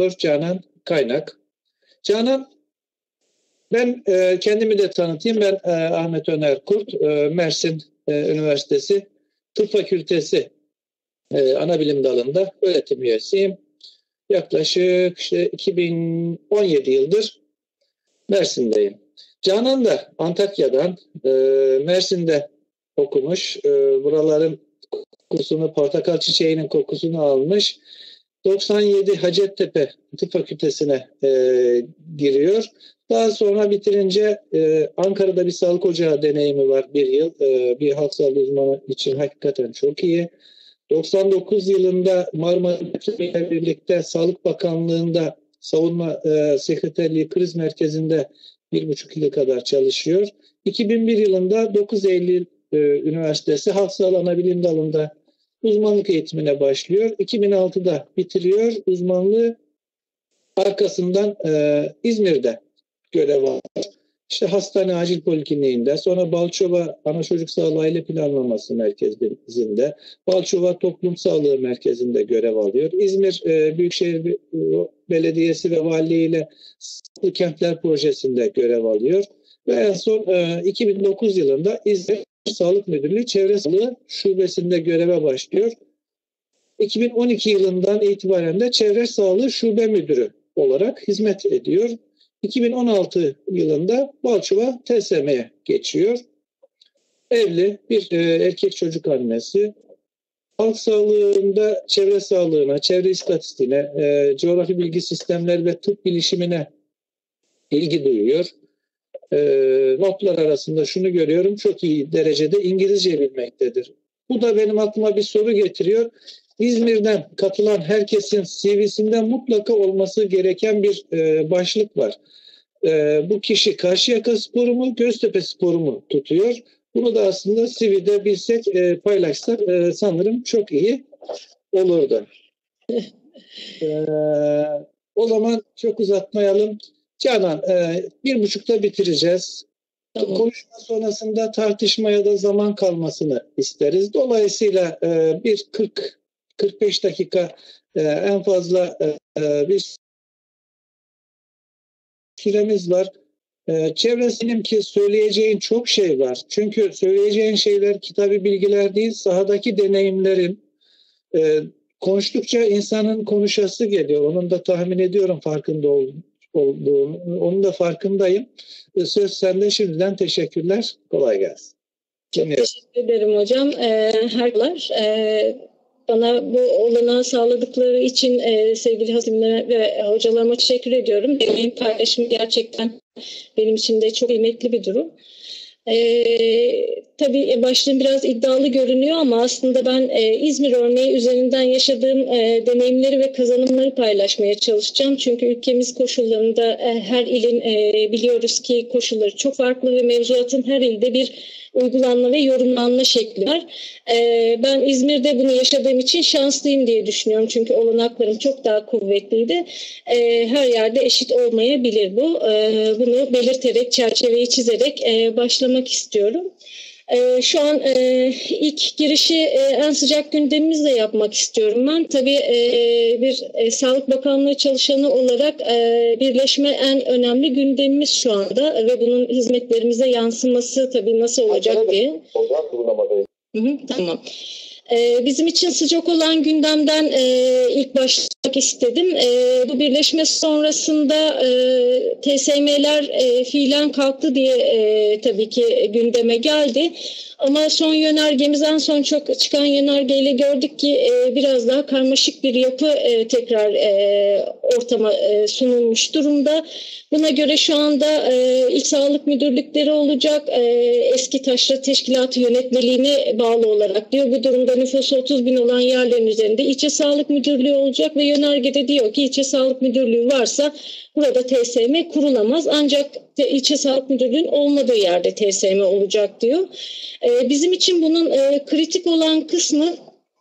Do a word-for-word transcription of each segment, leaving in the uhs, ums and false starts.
Doktor Canan Kaynak. Canan, ben e, kendimi de tanıtayım. Ben e, Ahmet Öner Kurt, e, Mersin e, Üniversitesi Tıp Fakültesi e, Anabilim Dalı'nda öğretim üyesiyim. Yaklaşık işte iki bin on yedi yıldır Mersin'deyim. Canan da Antakya'dan, e, Mersin'de okumuş. E, buraların kokusunu, portakal çiçeğinin kokusunu almış. doksan yedi Hacettepe Tıp Fakültesi'ne e, giriyor. Daha sonra bitirince e, Ankara'da bir sağlık ocağı deneyimi var bir yıl. E, bir halk sağlığı uzmanı için hakikaten çok iyi. doksan dokuz yılında Marmara ile birlikte Sağlık Bakanlığı'nda Savunma e, Sekreterliği Kriz Merkezi'nde bir buçuk yılı kadar çalışıyor. iki bin bir yılında dokuz Eylül e, Üniversitesi Halk Sağlığı Anabilim Dalı'nda uzmanlık eğitimine başlıyor. iki bin altıda bitiriyor uzmanlığı. Arkasından e, İzmir'de görev alıyor. İşte hastane acil polikliniğinde, sonra Balçova Ana Çocuk Sağlığı Aile Planlaması Merkezi'nde, Balçova Toplum Sağlığı Merkezi'nde görev alıyor. İzmir e, Büyükşehir Belediyesi ve Valiliği ile Sağlıklı Kentler Projesi'nde görev alıyor. Ve en son e, iki bin dokuz yılında İzmir Sağlık Müdürlüğü Çevre Sağlığı Şubesi'nde göreve başlıyor. iki bin on iki yılından itibaren de Çevre Sağlığı Şube Müdürü olarak hizmet ediyor. iki bin on altı yılında Balçova T S M'ye geçiyor. Evli, bir e, erkek çocuk annesi. Halk sağlığında çevre sağlığına, çevre istatistiğine, e, coğrafi bilgi sistemleri ve tıp bilişimine ilgi duyuyor. E, notlar arasında şunu görüyorum, çok iyi derecede İngilizce bilmektedir. Bu da benim aklıma bir soru getiriyor. İzmir'den katılan herkesin C V'sinde mutlaka olması gereken bir e, başlık var. E, bu kişi Karşıyaka Sporu mu, Göztepe Sporu mu tutuyor? Bunu da aslında C V'de bilsek, e, paylaşsak e, sanırım çok iyi olurdu. e, o zaman çok uzatmayalım. Canan, e, bir buçukta bitireceğiz. Tamam. Konuşma sonrasında tartışmaya da zaman kalmasını isteriz. Dolayısıyla e, bir kırk kırk beş dakika e, en fazla e, bir süremiz var. E, çevresinin ki söyleyeceğin çok şey var. Çünkü söyleyeceğin şeyler kitabı bilgiler değil, sahadaki deneyimlerin. E, konuştukça insanın konuşası geliyor. Onun da tahmin ediyorum farkında olduğunu. Onun da farkındayım. E, söz sende, şimdiden teşekkürler. Kolay gelsin. Çok teşekkür ederim hocam. Ee, herkeler e, bana bu olanağı sağladıkları için e, sevgili hasimlere ve hocalarıma teşekkür ediyorum. Deneyim paylaşımı gerçekten benim için de çok kıymetli bir durum. Ee, tabii başlığım biraz iddialı görünüyor ama aslında ben e, İzmir örneği üzerinden yaşadığım e, deneyimleri ve kazanımları paylaşmaya çalışacağım. Çünkü ülkemiz koşullarında e, her ilin e, biliyoruz ki koşulları çok farklı ve mevzuatın her ilde bir uygulanma ve yorumlanma şekli var. Ee, ben İzmir'de bunu yaşadığım için şanslıyım diye düşünüyorum. Çünkü olanaklarım çok daha kuvvetliydi. Ee, her yerde eşit olmayabilir bu. Ee, bunu belirterek, çerçeveyi çizerek e, başlamak istiyorum. Ee, şu an e, ilk girişi e, en sıcak gündemimizle yapmak istiyorum ben. Tabii e, bir e, Sağlık Bakanlığı çalışanı olarak e, birleşme en önemli gündemimiz şu anda ve bunun hizmetlerimize yansıması tabii nasıl olacak diye. Hı hı, tamam. Ee, bizim için sıcak olan gündemden e, ilk başlamak istedim. E, bu birleşme sonrasında e, T S M'ler e, fiilen kalktı diye e, tabii ki gündeme geldi. Ama son yönergemiz, en son çok çıkan yönergeyle gördük ki e, biraz daha karmaşık bir yapı e, tekrar e, ortama e, sunulmuş durumda. Buna göre şu anda e, İl Sağlık Müdürlükleri olacak, e, eski taşra teşkilatı yönetmeliğine bağlı olarak diyor. Bu durumda nüfusu otuz bin olan yerlerin üzerinde ilçe sağlık müdürlüğü olacak ve yönergede diyor ki ilçe sağlık müdürlüğü varsa burada T S M kurulamaz. Ancak ilçe sağlık müdürlüğünün olmadığı yerde T S M olacak diyor. E, bizim için bunun e, kritik olan kısmı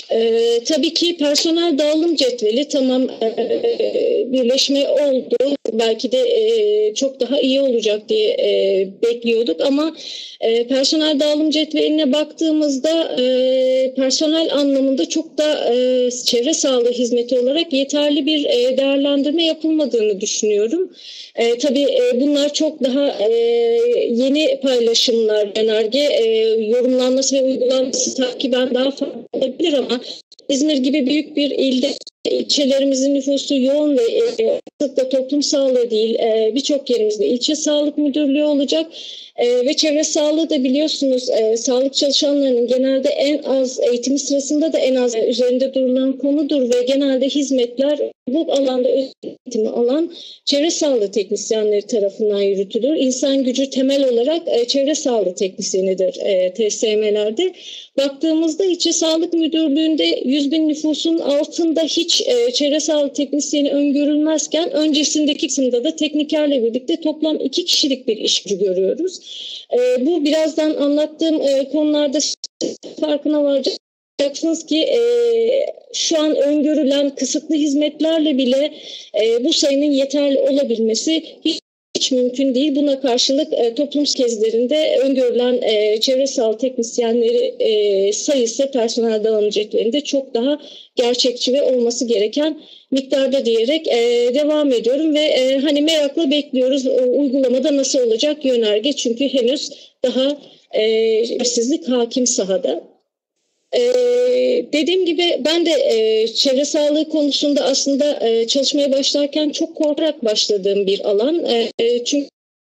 Ee, tabii ki personel dağılım cetveli tamam e, birleşme oldu. Belki de e, çok daha iyi olacak diye e, bekliyorduk ama e, personel dağılım cetveline baktığımızda e, personel anlamında çok da e, çevre sağlığı hizmeti olarak yeterli bir e, değerlendirme yapılmadığını düşünüyorum. E, tabii e, bunlar çok daha e, yeni paylaşımlar, yönerge e, yorumlanması ve uygulanması takiben daha farklı olabilir ama İzmir gibi büyük bir ilde ilçelerimizin nüfusu yoğun ve e, toplum sağlığı değil e, birçok yerimizde ilçe sağlık müdürlüğü olacak. Ee, ve çevre sağlığı da biliyorsunuz e, sağlık çalışanlarının genelde en az eğitimi sırasında da en az e, üzerinde durulan konudur ve genelde hizmetler bu alanda eğitimi alan çevre sağlığı teknisyenleri tarafından yürütülür. İnsan gücü temel olarak e, çevre sağlığı teknisyenidir e, T S M'lerde. Baktığımızda ilçe sağlık müdürlüğünde yüz bin nüfusun altında hiç e, çevre sağlığı teknisyeni öngörülmezken öncesindeki kısımda da teknikerle birlikte toplam iki kişilik bir iş gücü görüyoruz. E, bu birazdan anlattığım e, konularda farkına varacaksınız ki e, şu an öngörülen kısıtlı hizmetlerle bile e, bu sayının yeterli olabilmesi hiç Hiç mümkün değil. Buna karşılık e, toplum kezlerinde öngörülen e, çevre sağlığı teknisyenleri e, sayısı personel dağılım cetvelinde çok daha gerçekçi ve olması gereken miktarda diyerek e, devam ediyorum ve e, hani merakla bekliyoruz e, uygulamada nasıl olacak yönerge çünkü henüz daha e, belirsizlik hakim sahada. Ee, dediğim gibi ben de e, çevre sağlığı konusunda aslında e, çalışmaya başlarken çok korkarak başladığım bir alan. E, çünkü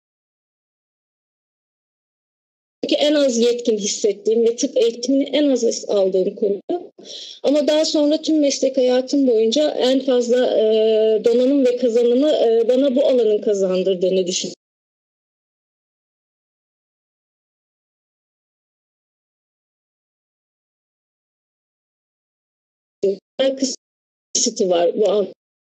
en az yetkin hissettiğim ve tıp eğitimini en az aldığım konu. Ama daha sonra tüm meslek hayatım boyunca en fazla e, donanım ve kazanımı e, bana bu alanın kazandırdığını düşünüyorum. Kısıtı var bu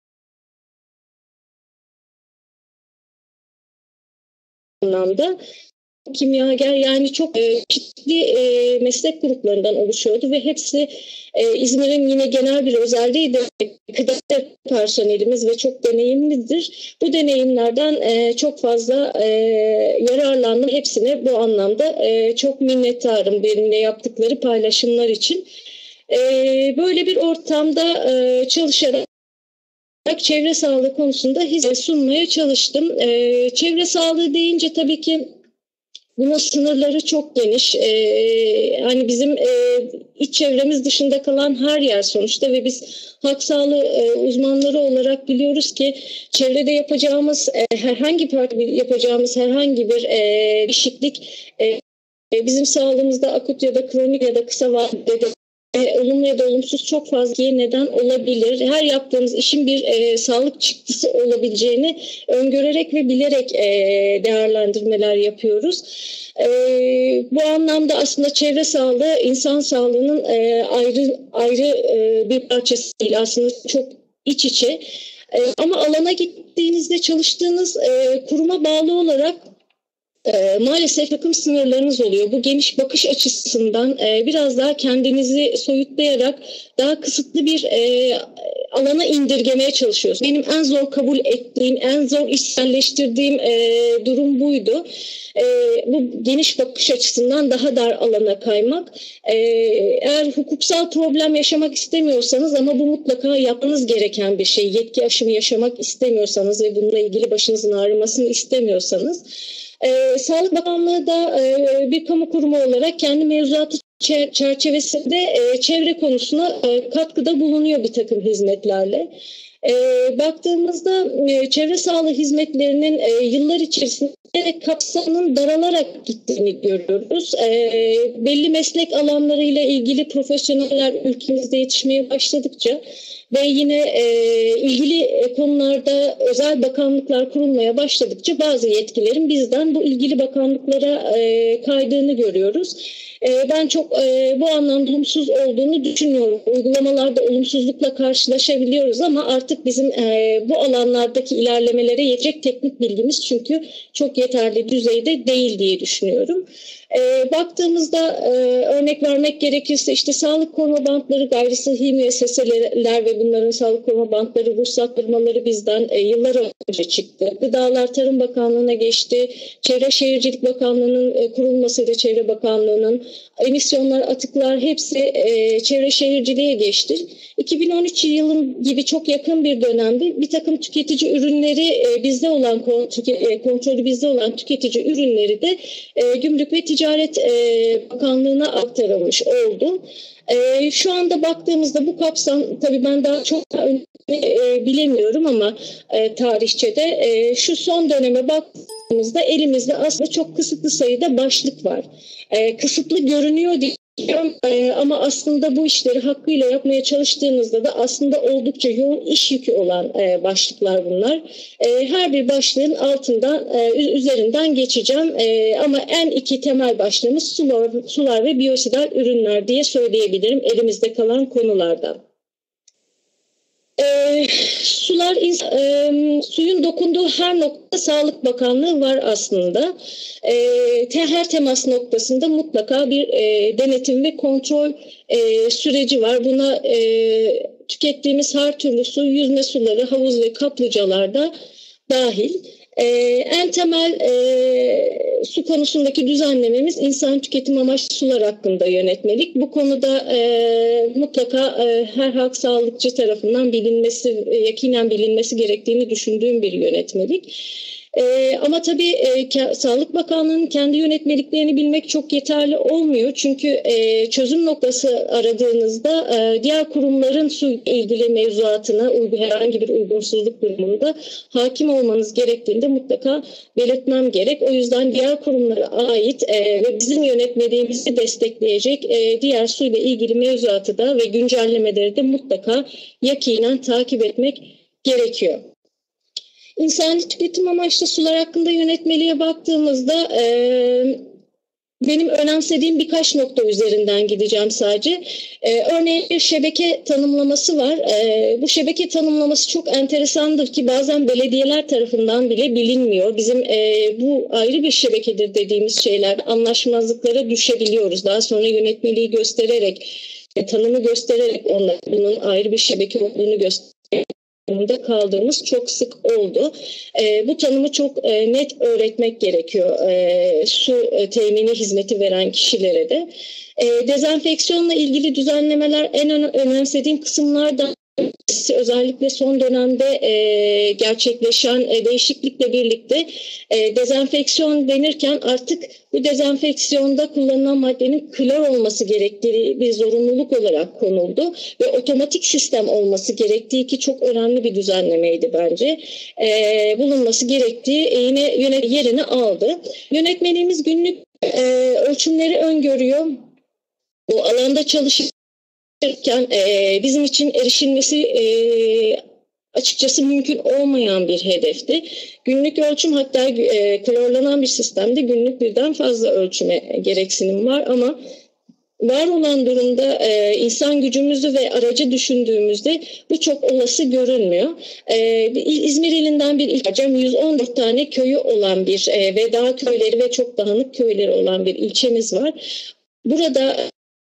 anlamda. Kimyager yani çok e, çeşitli e, meslek gruplarından oluşuyordu ve hepsi e, İzmir'in yine genel bir özelliği de kıdemli personelimiz ve çok deneyimlidir. Bu deneyimlerden e, çok fazla e, yararlandım. Hepsine bu anlamda e, çok minnettarım benimle yaptıkları paylaşımlar için. E, böyle bir ortamda e, çalışarak çevre sağlığı konusunda hizmet sunmaya çalıştım. E, çevre sağlığı deyince tabii ki bunun sınırları çok geniş. Ee, hani bizim e, iç çevremiz dışında kalan her yer sonuçta ve biz halk sağlığı e, uzmanları olarak biliyoruz ki çevrede yapacağımız e, herhangi bir yapacağımız herhangi bir e, değişiklik e, bizim sağlığımızda akut ya da kronik ya da kısa vadede E, olumlu ya da olumsuz çok fazla neden olabilir. Her yaptığımız işin bir e, sağlık çıktısı olabileceğini öngörerek ve bilerek e, değerlendirmeler yapıyoruz. E, bu anlamda aslında çevre sağlığı insan sağlığının e, ayrı ayrı e, bir parçası değil. Aslında çok iç içe. E, ama alana gittiğinizde çalıştığınız e, kuruma bağlı olarak E, maalesef takım sınırlarınız oluyor. Bu geniş bakış açısından e, biraz daha kendinizi soyutlayarak daha kısıtlı bir e, alana indirgemeye çalışıyorsunuz. Benim en zor kabul ettiğim, en zor içselleştirdiğim e, durum buydu. E, bu geniş bakış açısından daha dar alana kaymak. E, eğer hukuksal problem yaşamak istemiyorsanız ama bu mutlaka yapmanız gereken bir şey. Yetki aşımı yaşamak istemiyorsanız ve bununla ilgili başınızın ağrımasını istemiyorsanız Ee, Sağlık Bakanlığı da e, bir kamu kurumu olarak kendi mevzuatı çerçevesinde e, çevre konusuna e, katkıda bulunuyor bir takım hizmetlerle. E, baktığımızda e, çevre sağlığı hizmetlerinin e, yıllar içerisinde kapsamının daralarak gittiğini görüyoruz. E, belli meslek alanlarıyla ilgili profesyoneller ülkemizde yetişmeye başladıkça ve yine e, ilgili konularda özel bakanlıklar kurulmaya başladıkça bazı yetkilerin bizden bu ilgili bakanlıklara e, kaydığını görüyoruz. E, ben çok e, bu anlamda olumsuz olduğunu düşünüyorum. Uygulamalarda olumsuzlukla karşılaşabiliyoruz ama artık bizim e, bu alanlardaki ilerlemelere yetecek teknik bilgimiz çünkü çok yeterli düzeyde değil diye düşünüyorum. E, baktığımızda e, örnek vermek gerekirse işte sağlık koruma bantları, gayri sıhhi müesseseler ve bunların sağlık koruma bantları ruhsatlandırmaları bizden e, yıllar önce çıktı. Gıdalar Tarım Bakanlığı'na geçti. Çevre Şehircilik Bakanlığı'nın e, kurulmasıyla Çevre Bakanlığı'nın emisyonlar, atıklar hepsi e, çevre şehirciliğe geçti. iki bin on üç yılın gibi çok yakın bir dönemde bir takım tüketici ürünleri e, bizde olan kontrolü bizde olan tüketici ürünleri de e, Gümrük ve Ticaret e, Bakanlığı'na aktarılmış oldu. E, şu anda baktığımızda bu kapsam, tabii ben daha çok daha önemli e, bilemiyorum ama e, tarihçede e, şu son döneme baktığımızda elimizde aslında çok kısıtlı sayıda başlık var. E, kısıtlı görünüyor diye. Ee, ama aslında bu işleri hakkıyla yapmaya çalıştığınızda da aslında oldukça yoğun iş yükü olan e, başlıklar bunlar. E, her bir başlığın altından e, üzerinden geçeceğim e, ama en iki temel başlığımız sular, sular ve biyosidal ürünler diye söyleyebilirim elimizde kalan konulardan. E, sular, e, suyun dokunduğu her noktada Sağlık Bakanlığı var aslında. E, her temas noktasında mutlaka bir e, denetim ve kontrol e, süreci var. Buna e, tükettiğimiz her türlü su, yüzme suları, havuz ve kaplıcalarda dahil. Ee, en temel e, su konusundaki düzenlememiz insan tüketim amaçlı sular hakkında yönetmelik. Bu konuda e, mutlaka e, her halk sağlıkçı tarafından bilinmesi, e, yakinen bilinmesi gerektiğini düşündüğüm bir yönetmelik. Ee, ama tabii e, ke- Sağlık Bakanlığı'nın kendi yönetmeliklerini bilmek çok yeterli olmuyor. Çünkü e, çözüm noktası aradığınızda e, diğer kurumların su ilgili mevzuatına uygun, herhangi bir uygunsuzluk durumunda hakim olmanız gerektiğinde mutlaka belirtmem gerek. O yüzden diğer kurumlara ait e, ve bizim yönetmeliğimizi destekleyecek e, diğer suyla ilgili mevzuatı da ve güncellemeleri de mutlaka yakinen takip etmek gerekiyor. İnsani tüketim amaçlı sular hakkında yönetmeliğe baktığımızda e, benim önemsediğim birkaç nokta üzerinden gideceğim sadece. E, örneğin bir şebeke tanımlaması var. E, bu şebeke tanımlaması çok enteresandır ki bazen belediyeler tarafından bile bilinmiyor. Bizim e, bu ayrı bir şebekedir dediğimiz şeyler anlaşmazlıklara düşebiliyoruz. Daha sonra yönetmeliği göstererek, e, tanımı göstererek onların bunun ayrı bir şebeke olduğunu göstererek kaldığımız çok sık oldu. E, bu tanımı çok e, net öğretmek gerekiyor e, su e, temini hizmeti veren kişilere de. E, dezenfeksiyonla ilgili düzenlemeler en önemsediğim kısımlardan özellikle son dönemde e, gerçekleşen e, değişiklikle birlikte e, dezenfeksiyon denirken artık bu dezenfeksiyonda kullanılan maddenin klor olması gerektiği bir zorunluluk olarak konuldu ve otomatik sistem olması gerektiği ki çok önemli bir düzenlemeydi bence. E, bulunması gerektiği yine yönet yerini aldı. Yönetmeliğimiz günlük e, ölçümleri öngörüyor. Bu alanda çalışan e, bizim için erişilmesi e, açıkçası mümkün olmayan bir hedefti. Günlük ölçüm hatta e, klorlanan bir sistemde günlük birden fazla ölçüme gereksinim var ama var olan durumda e, insan gücümüzü ve aracı düşündüğümüzde bu çok olası görünmüyor. E, İzmir ilinden bir ilçem yüz on dört tane köyü olan bir e, ve dağ köyleri ve çok dağınık köyleri olan bir ilçemiz var. Burada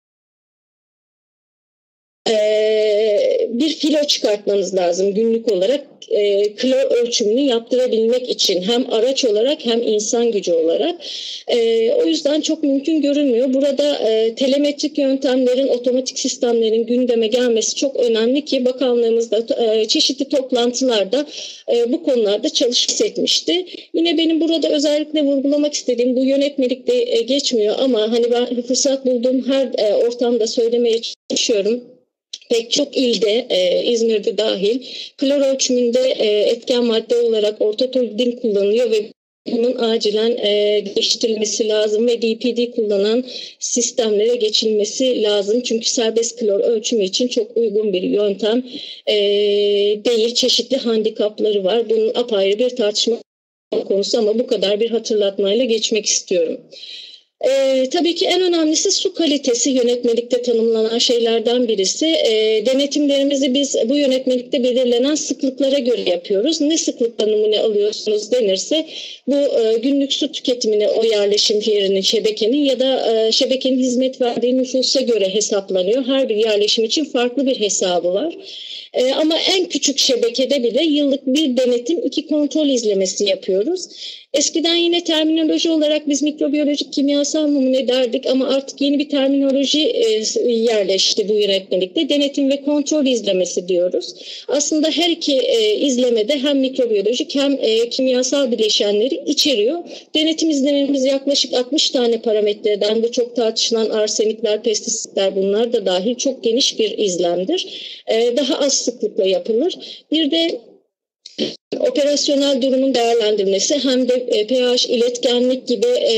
Ee, bir filo çıkartmanız lazım günlük olarak e, klor ölçümünü yaptırabilmek için hem araç olarak hem insan gücü olarak. E, o yüzden çok mümkün görünmüyor. Burada e, telemetrik yöntemlerin, otomatik sistemlerin gündeme gelmesi çok önemli ki bakanlığımızda e, çeşitli toplantılarda e, bu konularda çalışma etmişti. Yine benim burada özellikle vurgulamak istediğim bu yönetmelikte e, geçmiyor ama hani ben fırsat bulduğum her e, ortamda söylemeye çalışıyorum. Pek çok ilde, e, İzmir'de dahil, klor ölçümünde e, etken madde olarak ortotolidin kullanılıyor ve bunun acilen e, değiştirilmesi lazım ve D P D kullanan sistemlere geçilmesi lazım. Çünkü serbest klor ölçümü için çok uygun bir yöntem e, değil. Çeşitli handikapları var. Bunun apayrı bir tartışma konusu ama bu kadar bir hatırlatmayla geçmek istiyorum. Ee, tabii ki en önemlisi su kalitesi yönetmelikte tanımlanan şeylerden birisi. Ee, denetimlerimizi biz bu yönetmelikte belirlenen sıklıklara göre yapıyoruz. Ne sıklıkla numune alıyorsunuz denirse bu e, günlük su tüketimine o yerleşim yerinin, şebekenin ya da e, şebekenin hizmet verdiği nüfusa göre hesaplanıyor. Her bir yerleşim için farklı bir hesabı var. Ee, ama en küçük şebekede bile yıllık bir denetim, iki kontrol izlemesi yapıyoruz. Eskiden yine terminoloji olarak biz mikrobiyolojik kimyasal numune derdik ama artık yeni bir terminoloji e, yerleşti bu yönetmelikte. Denetim ve kontrol izlemesi diyoruz. Aslında her iki e, izlemede hem mikrobiyolojik hem e, kimyasal bileşenleri içeriyor. Denetim izlememiz yaklaşık altmış tane parametreden, bu çok tartışılan arsenikler, pestisitler bunlar da dahil çok geniş bir izlemdir. E, daha az sıklıkla yapılır. Bir de operasyonel durumun değerlendirilmesi hem de e, pH, iletkenlik gibi e,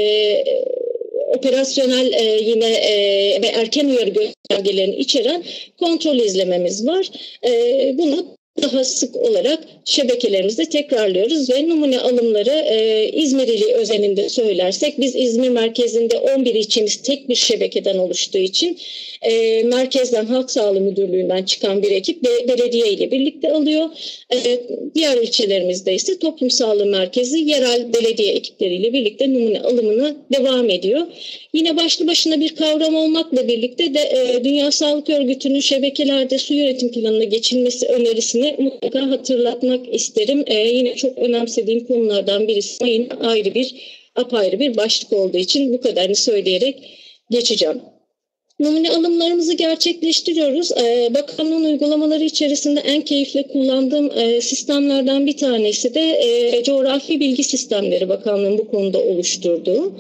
operasyonel e, yine e, ve erken uyarı göstergelerini içeren kontrol izlememiz var. E, bunu daha sık olarak şebekelerimizde tekrarlıyoruz ve numune alımları e, İzmir ili özelinde söylersek biz İzmir merkezinde on bir ilçemiz tek bir şebekeden oluştuğu için e, merkezden Halk Sağlığı Müdürlüğü'nden çıkan bir ekip be, belediye ile birlikte alıyor. E, diğer ilçelerimizde ise Toplum Sağlığı Merkezi yerel belediye ekipleriyle birlikte numune alımına devam ediyor. Yine başlı başına bir kavram olmakla birlikte de e, Dünya Sağlık Örgütü'nün şebekelerde su yönetim planına geçilmesi önerisini mutlaka hatırlatmak isterim. E, yine çok önemsediğim konulardan birisi yine ayrı bir apayrı bir başlık olduğu için bu kadarını söyleyerek geçeceğim. Numune alımlarımızı gerçekleştiriyoruz. Ee, bakanlığın uygulamaları içerisinde en keyifle kullandığım e, sistemlerden bir tanesi de e, coğrafi bilgi sistemleri Bakanlığın bu konuda oluşturduğu.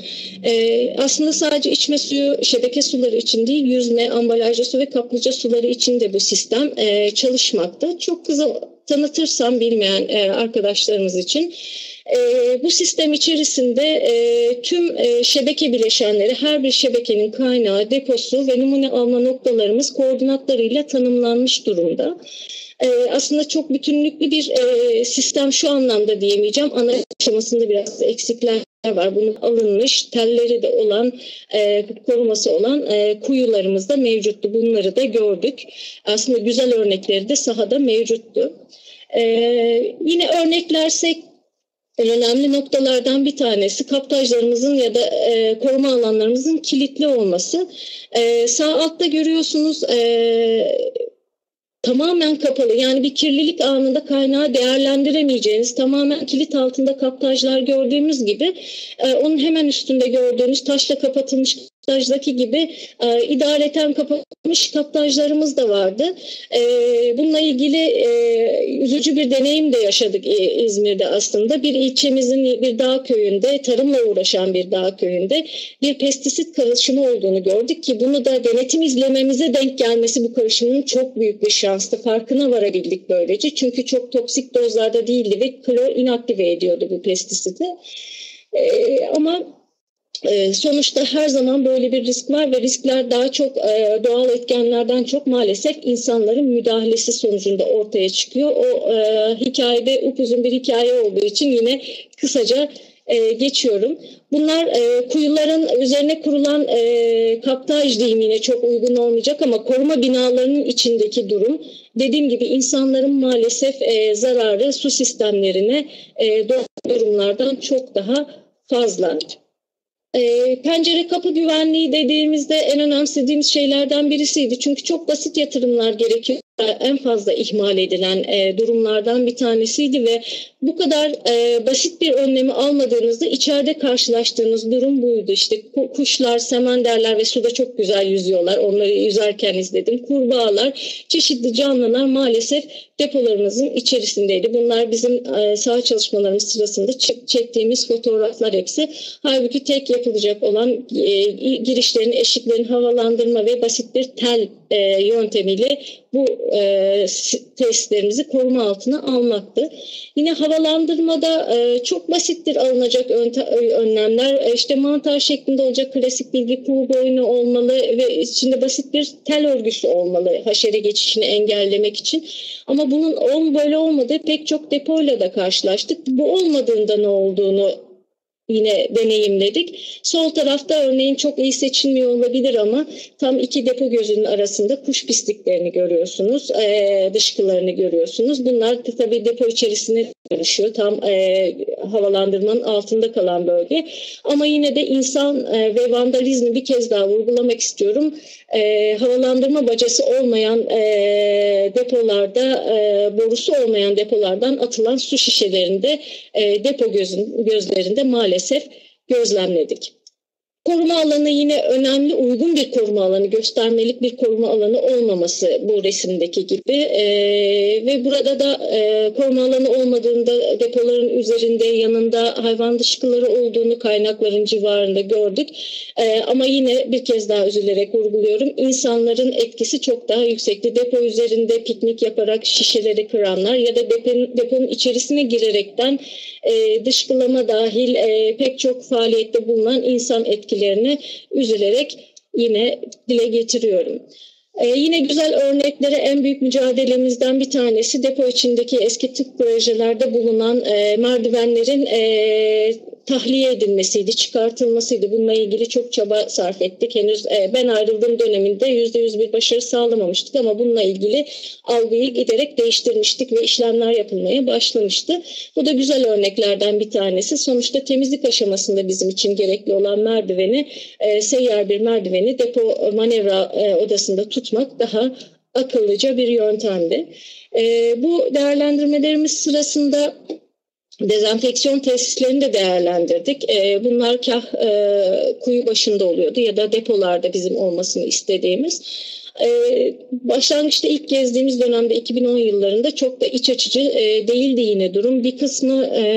E, aslında sadece içme suyu, şebeke suları için değil, yüzme, ambalajlı su ve kaplıca suları için de bu sistem e, çalışmakta. Çok kısa tanıtırsam bilmeyen e, arkadaşlarımız için. E, bu sistem içerisinde e, tüm e, şebeke bileşenleri, her bir şebekenin kaynağı, deposu ve numune alma noktalarımız koordinatlarıyla tanımlanmış durumda. E, aslında çok bütünlüklü bir e, sistem şu anlamda diyemeyeceğim. Ana aşamasında biraz eksikler var. Bunun alınmış, telleri de olan, e, koruması olan e, kuyularımız da mevcuttu. Bunları da gördük. Aslında güzel örnekleri de sahada mevcuttu. E, yine örneklersek en önemli noktalardan bir tanesi kaptajlarımızın ya da e, koruma alanlarımızın kilitli olması. E, sağ altta görüyorsunuz e, tamamen kapalı, yani bir kirlilik anında kaynağı değerlendiremeyeceğiniz tamamen kilit altında kaptajlar gördüğümüz gibi e, onun hemen üstünde gördüğünüz taşla kapatılmış kaptajdaki gibi e, idareten kapatılmış kaptajlarımız da vardı. E, bununla ilgili e, üzücü bir deneyim de yaşadık e, İzmir'de aslında. Bir ilçemizin bir dağ köyünde, tarımla uğraşan bir dağ köyünde bir pestisit karışımı olduğunu gördük ki bunu da denetim izlememize denk gelmesi bu karışımın çok büyük bir şanstı. Farkına varabildik böylece. Çünkü çok toksik dozlarda değildi ve klor inaktive ediyordu bu pestisiti. E, ama Ee, sonuçta her zaman böyle bir risk var ve riskler daha çok e, doğal etkenlerden çok maalesef insanların müdahalesi sonucunda ortaya çıkıyor. O e, hikayede upuzun bir hikaye olduğu için yine kısaca e, geçiyorum. Bunlar e, kuyuların üzerine kurulan e, kaptaj diyeyim, yine çok uygun olmayacak ama koruma binalarının içindeki durum. Dediğim gibi insanların maalesef e, zararı su sistemlerine e, durumlardan çok daha fazla. E, pencere kapı güvenliği dediğimizde en önemsediğimiz şeylerden birisiydi. Çünkü çok basit yatırımlar gerekiyor. En fazla ihmal edilen e, durumlardan bir tanesiydi ve bu kadar e, basit bir önlemi almadığınızda içeride karşılaştığınız durum buydu. İşte kuşlar, semenderler ve suda çok güzel yüzüyorlar. Onları yüzerken izledim. Kurbağalar, çeşitli canlılar maalesef depolarımızın içerisindeydi. Bunlar bizim e, saha çalışmalarımız sırasında çektiğimiz fotoğraflar hepsi. Halbuki tek yapılacak olan e, girişlerin, eşiklerin havalandırma ve basit bir tel e, yöntemiyle bu e, testlerimizi koruma altına almaktı. Yine havalandırmada e, çok basittir alınacak önlemler. E, işte mantar şeklinde olacak klasik bilgi kuğu boynu olmalı ve içinde basit bir tel örgüsü olmalı haşere geçişini engellemek için. Ama bunun böyle olmadığı pek çok depoyla da karşılaştık. Bu olmadığında ne olduğunu yine deneyimledik. Sol tarafta örneğin çok iyi seçilmiyor olabilir ama tam iki depo gözünün arasında kuş pisliklerini görüyorsunuz, e, dışkılarını görüyorsunuz. Bunlar da tabii depo içerisine karışıyor. Tam e, havalandırmanın altında kalan bölge. Ama yine de insan e, ve vandalizmi bir kez daha vurgulamak istiyorum. E, havalandırma bacası olmayan e, depolarda, e, borusu olmayan depolardan atılan su şişelerinde e, depo gözün, gözlerinde maalesef gözlemledik. Koruma alanı yine önemli, uygun bir koruma alanı, göstermelik bir koruma alanı olmaması bu resimdeki gibi. Ee, ve burada da e, koruma alanı olmadığında depoların üzerinde, yanında hayvan dışkıları olduğunu kaynakların civarında gördük. Ee, ama yine bir kez daha üzülerek vurguluyorum, insanların etkisi çok daha yüksekti. Depo üzerinde piknik yaparak şişeleri kıranlar ya da deponun, deponun içerisine girerekten e, dışkılama dahil e, pek çok faaliyette bulunan insan etkilerini üzülerek yine dile getiriyorum. Ee, yine güzel örnekleri, en büyük mücadelemizden bir tanesi depo içindeki eski tüp projelerde bulunan e, merdivenlerin e, tahliye edilmesiydi, çıkartılmasıydı. Bununla ilgili çok çaba sarf ettik. Henüz e, ben ayrıldığım döneminde yüzde yüz bir başarı sağlamamıştık ama bununla ilgili algıyı giderek değiştirmiştik ve işlemler yapılmaya başlamıştı. Bu da güzel örneklerden bir tanesi. Sonuçta temizlik aşamasında bizim için gerekli olan merdiveni, e, seyyar bir merdiveni depo manevra e, odasında tutmak daha akıllıca bir yöntemdi. E, bu değerlendirmelerimiz sırasında dezenfeksiyon tesislerini de değerlendirdik. E, bunlar kah e, kuyu başında oluyordu ya da depolarda bizim olmasını istediğimiz. Ee, başlangıçta ilk gezdiğimiz dönemde iki bin on yıllarında çok da iç açıcı e, değildi yine durum. Bir kısmı e,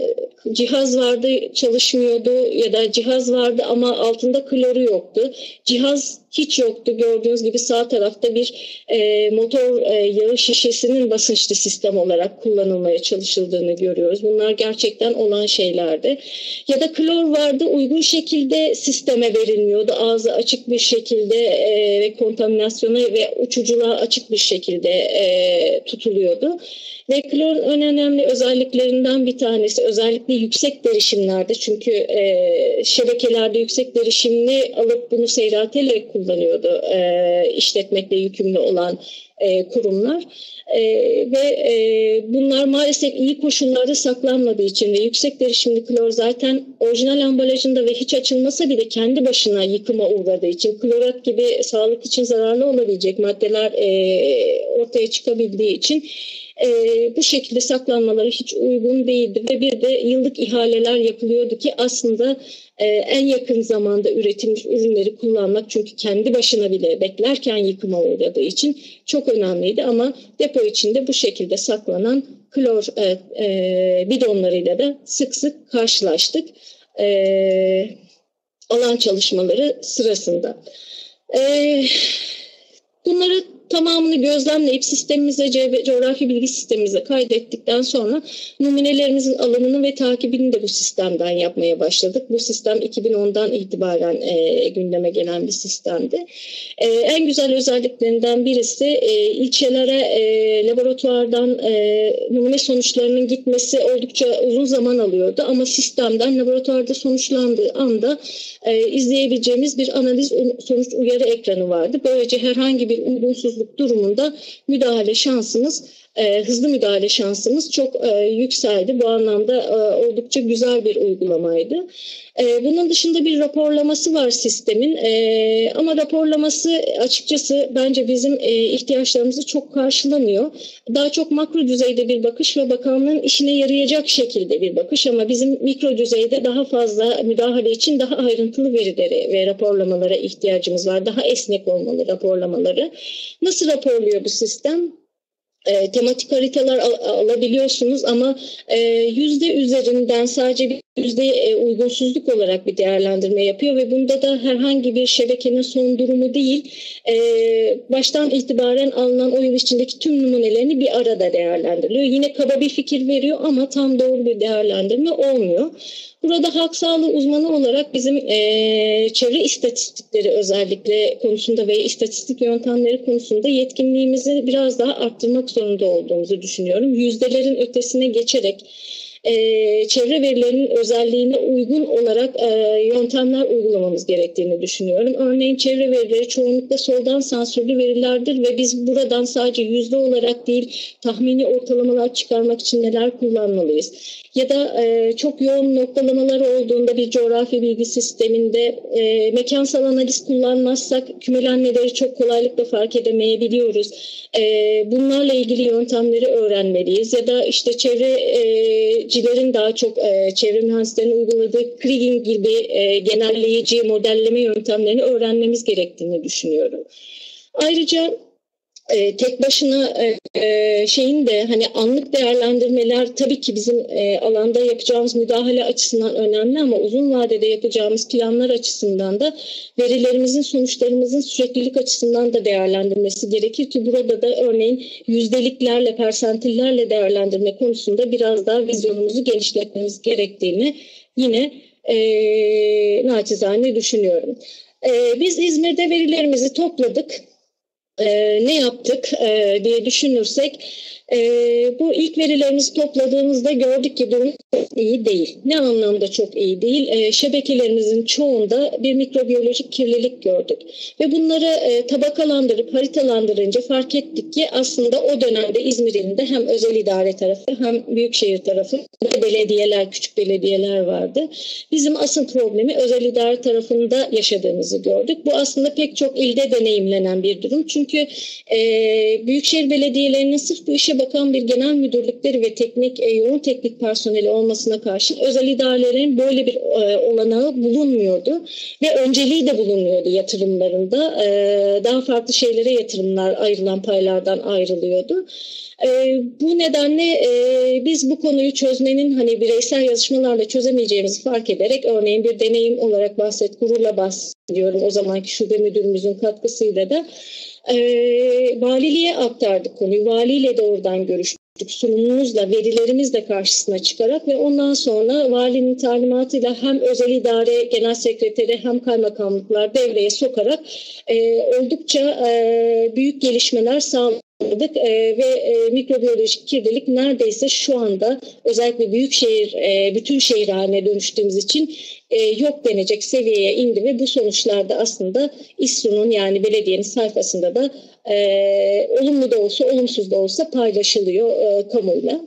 cihaz vardı, çalışmıyordu ya da cihaz vardı ama altında kloru yoktu. Cihaz hiç yoktu. Gördüğünüz gibi sağ tarafta bir e, motor e, yağı şişesinin basınçlı sistem olarak kullanılmaya çalışıldığını görüyoruz. Bunlar gerçekten olan şeylerdi. Ya da klor vardı, uygun şekilde sisteme verilmiyordu. Ağzı açık bir şekilde e, ve kontaminasyona ve uçuculuğa açık bir şekilde e, tutuluyordu. Ve klorun en önemli özelliklerinden bir tanesi, özellikle yüksek derişimlerde, çünkü e, şebekelerde yüksek derişimli alıp bunu seyrelterek kullanıyordu e, işletmekle yükümlü olan e, kurumlar. E, ve e, bunlar maalesef iyi koşullarda saklanmadığı için ve yüksek derişimli klor zaten orijinal ambalajında ve hiç açılmasa bile kendi başına yıkıma uğradığı için, klorat gibi sağlık için zararlı olabilecek maddeler e, ortaya çıkabildiği için Ee, bu şekilde saklanmaları hiç uygun değildi ve bir de yıllık ihaleler yapılıyordu ki aslında e, en yakın zamanda üretilmiş ürünleri kullanmak, çünkü kendi başına bile beklerken yıkıma uğradığı için çok önemliydi ama depo içinde bu şekilde saklanan klor e, e, bidonlarıyla da sık sık karşılaştık e, alan çalışmaları sırasında. E, bunları tamamını gözlemleyip sistemimize, coğrafi bilgi sistemimize kaydettikten sonra numunelerimizin alımını ve takibini de bu sistemden yapmaya başladık. Bu sistem iki bin ondan itibaren e, gündeme gelen bir sistemdi. E, en güzel özelliklerinden birisi e, ilçelere e, laboratuvardan e, numune sonuçlarının gitmesi oldukça uzun zaman alıyordu ama sistemden laboratuvarda sonuçlandığı anda e, izleyebileceğimiz bir analiz sonuç uyarı ekranı vardı. Böylece herhangi bir uygunsuzluk durumunda müdahale şansımız, e, hızlı müdahale şansımız çok e, yükseldi. Bu anlamda e, oldukça güzel bir uygulamaydı. E, bunun dışında bir raporlaması var sistemin e, ama raporlaması açıkçası bence bizim e, ihtiyaçlarımızı çok karşılamıyor. Daha çok makro düzeyde bir bakış ve bakanlığın işine yarayacak şekilde bir bakış ama bizim mikro düzeyde daha fazla müdahale için daha ayrıntılı verilere ve raporlamalara ihtiyacımız var. Daha esnek olmalı raporlamaları. Nasıl raporluyor bu sistem? E, tematik haritalar al, alabiliyorsunuz ama e, yüzde üzerinden sadece bir yüzde e, uygunsuzluk olarak bir değerlendirme yapıyor ve bunda da herhangi bir şebekenin son durumu değil, e, baştan itibaren alınan o yıl içindeki tüm numunelerini bir arada değerlendiriliyor. Yine kaba bir fikir veriyor ama tam doğru bir değerlendirme olmuyor. Burada halk sağlığı uzmanı olarak bizim e, çevre istatistikleri özellikle konusunda ve istatistik yöntemleri konusunda yetkinliğimizi biraz daha arttırmak zorunda olduğumuzu düşünüyorum. Yüzdelerin ötesine geçerek e, çevre verilerinin özelliğine uygun olarak e, yöntemler uygulamamız gerektiğini düşünüyorum. Örneğin çevre verileri çoğunlukla soldan sansürlü verilerdir ve biz buradan sadece yüzde olarak değil tahmini ortalamalar çıkarmak için neler kullanmalıyız? Ya da e, çok yoğun noktalamalar olduğunda bir coğrafi bilgi sisteminde e, mekansal analiz kullanmazsak kümelenmeleri çok kolaylıkla fark edemeyebiliyoruz. E, bunlarla ilgili yöntemleri öğrenmeliyiz. Ya da işte çevrecilerin daha çok e, çevre mühendislerinin uyguladığı kriging gibi e, genelleyici modelleme yöntemlerini öğrenmemiz gerektiğini düşünüyorum. Ayrıca E, tek başına e, şeyin de hani anlık değerlendirmeler tabii ki bizim e, alanda yapacağımız müdahale açısından önemli ama uzun vadede yapacağımız planlar açısından da verilerimizin sonuçlarımızın süreklilik açısından da değerlendirmesi gerekir ki burada da örneğin yüzdeliklerle, persentillerle değerlendirme konusunda biraz daha vizyonumuzu genişletmemiz gerektiğini yine e, naçizane düşünüyorum. E, biz İzmir'de verilerimizi topladık. Ee, ne yaptık ee, diye düşünürsek e, bu ilk verilerimizi topladığımızda gördük ki durum çok iyi değil. Ne anlamda çok iyi değil? E, şebekelerimizin çoğunda bir mikrobiyolojik kirlilik gördük. Ve bunları e, tabakalandırıp haritalandırınca fark ettik ki aslında o dönemde İzmir ilinde hem özel idare tarafı hem büyükşehir tarafı belediyeler, küçük belediyeler vardı. Bizim asıl problemi özel idare tarafında yaşadığımızı gördük. Bu aslında pek çok ilde deneyimlenen bir durum. Çünkü e, büyükşehir belediyelerinin sırf bu işe bakan bir genel müdürlükleri ve teknik e, yoğun teknik personeli olmasına karşın özel idarelerin böyle bir e, olanağı bulunmuyordu ve önceliği de bulunmuyordu yatırımlarında. E, daha farklı şeylere yatırımlar ayrılan paylardan ayrılıyordu. E, bu nedenle e, biz bu konuyu çözmenin hani bireysel yazışmalarla çözemeyeceğimizi fark ederek örneğin bir deneyim olarak bahset, gururla bahsediyorum o zamanki şube müdürümüzün katkısıyla da e, valiliğe aktardık konuyu. Valiyle de oradan görüştük. Sunumumuzla, verilerimizle karşısına çıkarak ve ondan sonra valinin talimatıyla hem özel idare genel sekreteri hem kaymakamlıklar devreye sokarak e, oldukça e, büyük gelişmeler sağladık. Ee, ve e, mikrobiyolojik kirlilik neredeyse şu anda özellikle büyük şehir, e, bütün şehir haline dönüştüğümüz için e, yok denecek seviyeye indi ve bu sonuçlarda aslında İSSU'nun yani belediyenin sayfasında da e, olumlu da olsa olumsuz da olsa paylaşılıyor e, kamuyla.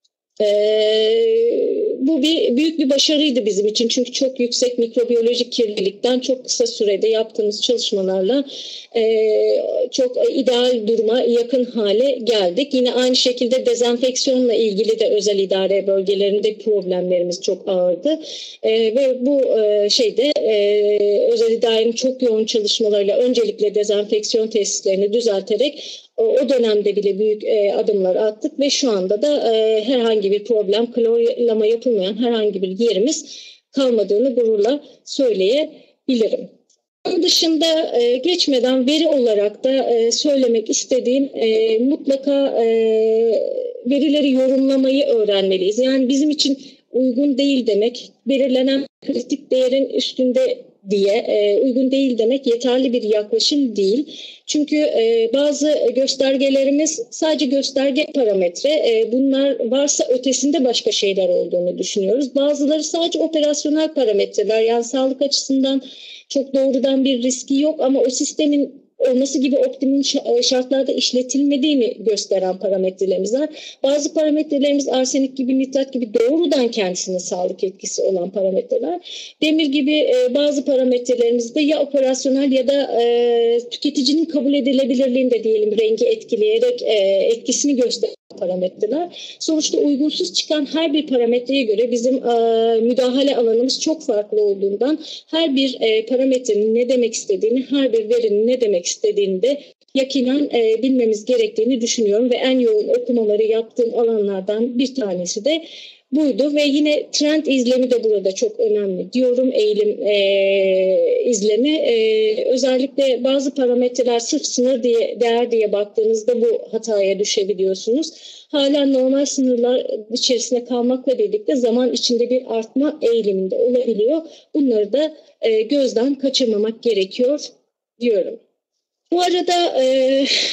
Ee, bu bir büyük bir başarıydı bizim için çünkü çok yüksek mikrobiyolojik kirlilikten çok kısa sürede yaptığımız çalışmalarla e, çok ideal duruma yakın hale geldik. Yine aynı şekilde dezenfeksiyonla ilgili de özel idare bölgelerinde problemlerimiz çok ağırdı e, ve bu e, şeyde e, özel idarenin çok yoğun çalışmalarıyla öncelikle dezenfeksiyon tesislerini düzelterek o dönemde bile büyük e, adımlar attık ve şu anda da e, herhangi bir problem, klorlama yapılmayan herhangi bir yerimiz kalmadığını gururla söyleyebilirim. Onun dışında e, geçmeden veri olarak da e, söylemek istediğim e, mutlaka e, verileri yorumlamayı öğrenmeliyiz. Yani bizim için uygun değil demek, belirlenen kritik değerin üstünde diye e, uygun değil demek yeterli bir yaklaşım değil. Çünkü e, bazı göstergelerimiz sadece gösterge parametre. E, bunlar varsa ötesinde başka şeyler olduğunu düşünüyoruz. Bazıları sadece operasyonel parametreler. Yani sağlık açısından çok doğrudan bir riski yok ama o sistemin olması gibi optimum şartlarda işletilmediğini gösteren parametrelerimiz var. Bazı parametrelerimiz arsenik gibi, nitrat gibi doğrudan kendisine sağlık etkisi olan parametreler. Demir gibi e, bazı parametrelerimiz de ya operasyonel ya da e, tüketicinin kabul edilebilirliğinde diyelim rengi etkileyerek e, etkisini gösteren parametreler. Sonuçta uygunsuz çıkan her bir parametreye göre bizim e, müdahale alanımız çok farklı olduğundan her bir e, parametrenin ne demek istediğini, her bir verinin ne demek istediğini de yakinen e, bilmemiz gerektiğini düşünüyorum ve en yoğun okumaları yaptığım alanlardan bir tanesi de buydu ve yine trend izlemi de burada çok önemli diyorum, eğilim e, izlemi. E, özellikle bazı parametreler sırf sınır diye, değer diye baktığınızda bu hataya düşebiliyorsunuz. Hala normal sınırlar içerisinde kalmakla birlikte zaman içinde bir artma eğiliminde olabiliyor. Bunları da e, gözden kaçırmamak gerekiyor diyorum. Bu arada e,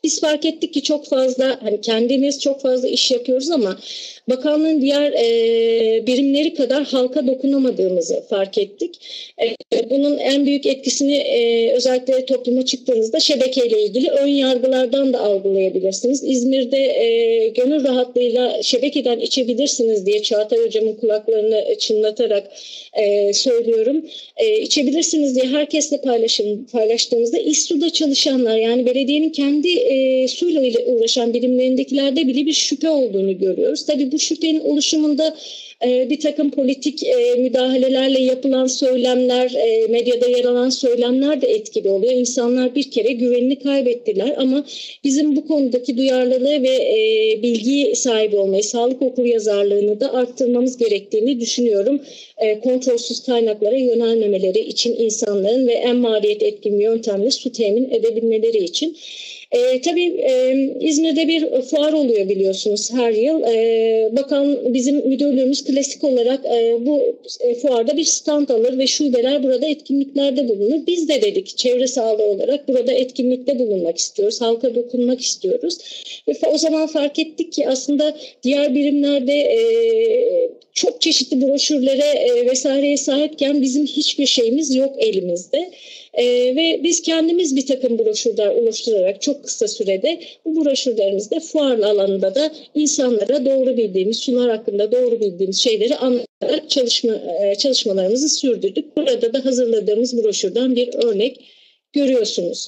Biz fark ettik ki çok fazla, hani kendimiz çok fazla iş yapıyoruz ama bakanlığın diğer e, birimleri kadar halka dokunamadığımızı fark ettik. E, bunun en büyük etkisini e, özellikle topluma çıktığınızda şebekeyle ilgili ön yargılardan da algılayabilirsiniz. İzmir'de e, gönül rahatlığıyla şebekeden içebilirsiniz diye Çağatay Hocam'ın kulaklarını çınlatarak e, söylüyorum. E, içebilirsiniz diye herkesle paylaşım, paylaştığımızda İSSU'da çalışanlar, yani belediyenin kendi e, suyla ile uğraşan birimlerindekilerde bile bir şüphe olduğunu görüyoruz. Tabii bu şüphenin oluşumunda e, bir takım politik e, müdahalelerle yapılan söylemler, e, medyada yer alan söylemler de etkili oluyor. İnsanlar bir kere güvenini kaybettiler ama bizim bu konudaki duyarlılığı ve e, bilgi sahibi olmayı, sağlık okuryazarlığını da arttırmamız gerektiğini düşünüyorum. E, kontrolsüz kaynaklara yönelmemeleri için insanların ve en maliyet etkin yöntemle su temin edebilmeleri için. E, tabii e, İzmir'de bir fuar oluyor biliyorsunuz her yıl. E, bakan bizim müdürlüğümüz klasik olarak e, bu e, fuarda bir stand alır ve şubeler burada etkinliklerde bulunur. Biz de dedik çevre sağlığı olarak burada etkinlikte bulunmak istiyoruz. Halka dokunmak istiyoruz. Ve o zaman fark ettik ki aslında diğer birimlerde e, çok çeşitli broşürlere e, vesaireye sahipken bizim hiçbir şeyimiz yok elimizde. Ee, ve biz kendimiz bir takım broşürler oluşturarak çok kısa sürede bu broşürlerimizde fuar alanında da insanlara doğru bildiğimiz, sular hakkında doğru bildiğimiz şeyleri anlatarak çalışma, e, çalışmalarımızı sürdürdük. Burada da hazırladığımız broşürden bir örnek görüyorsunuz.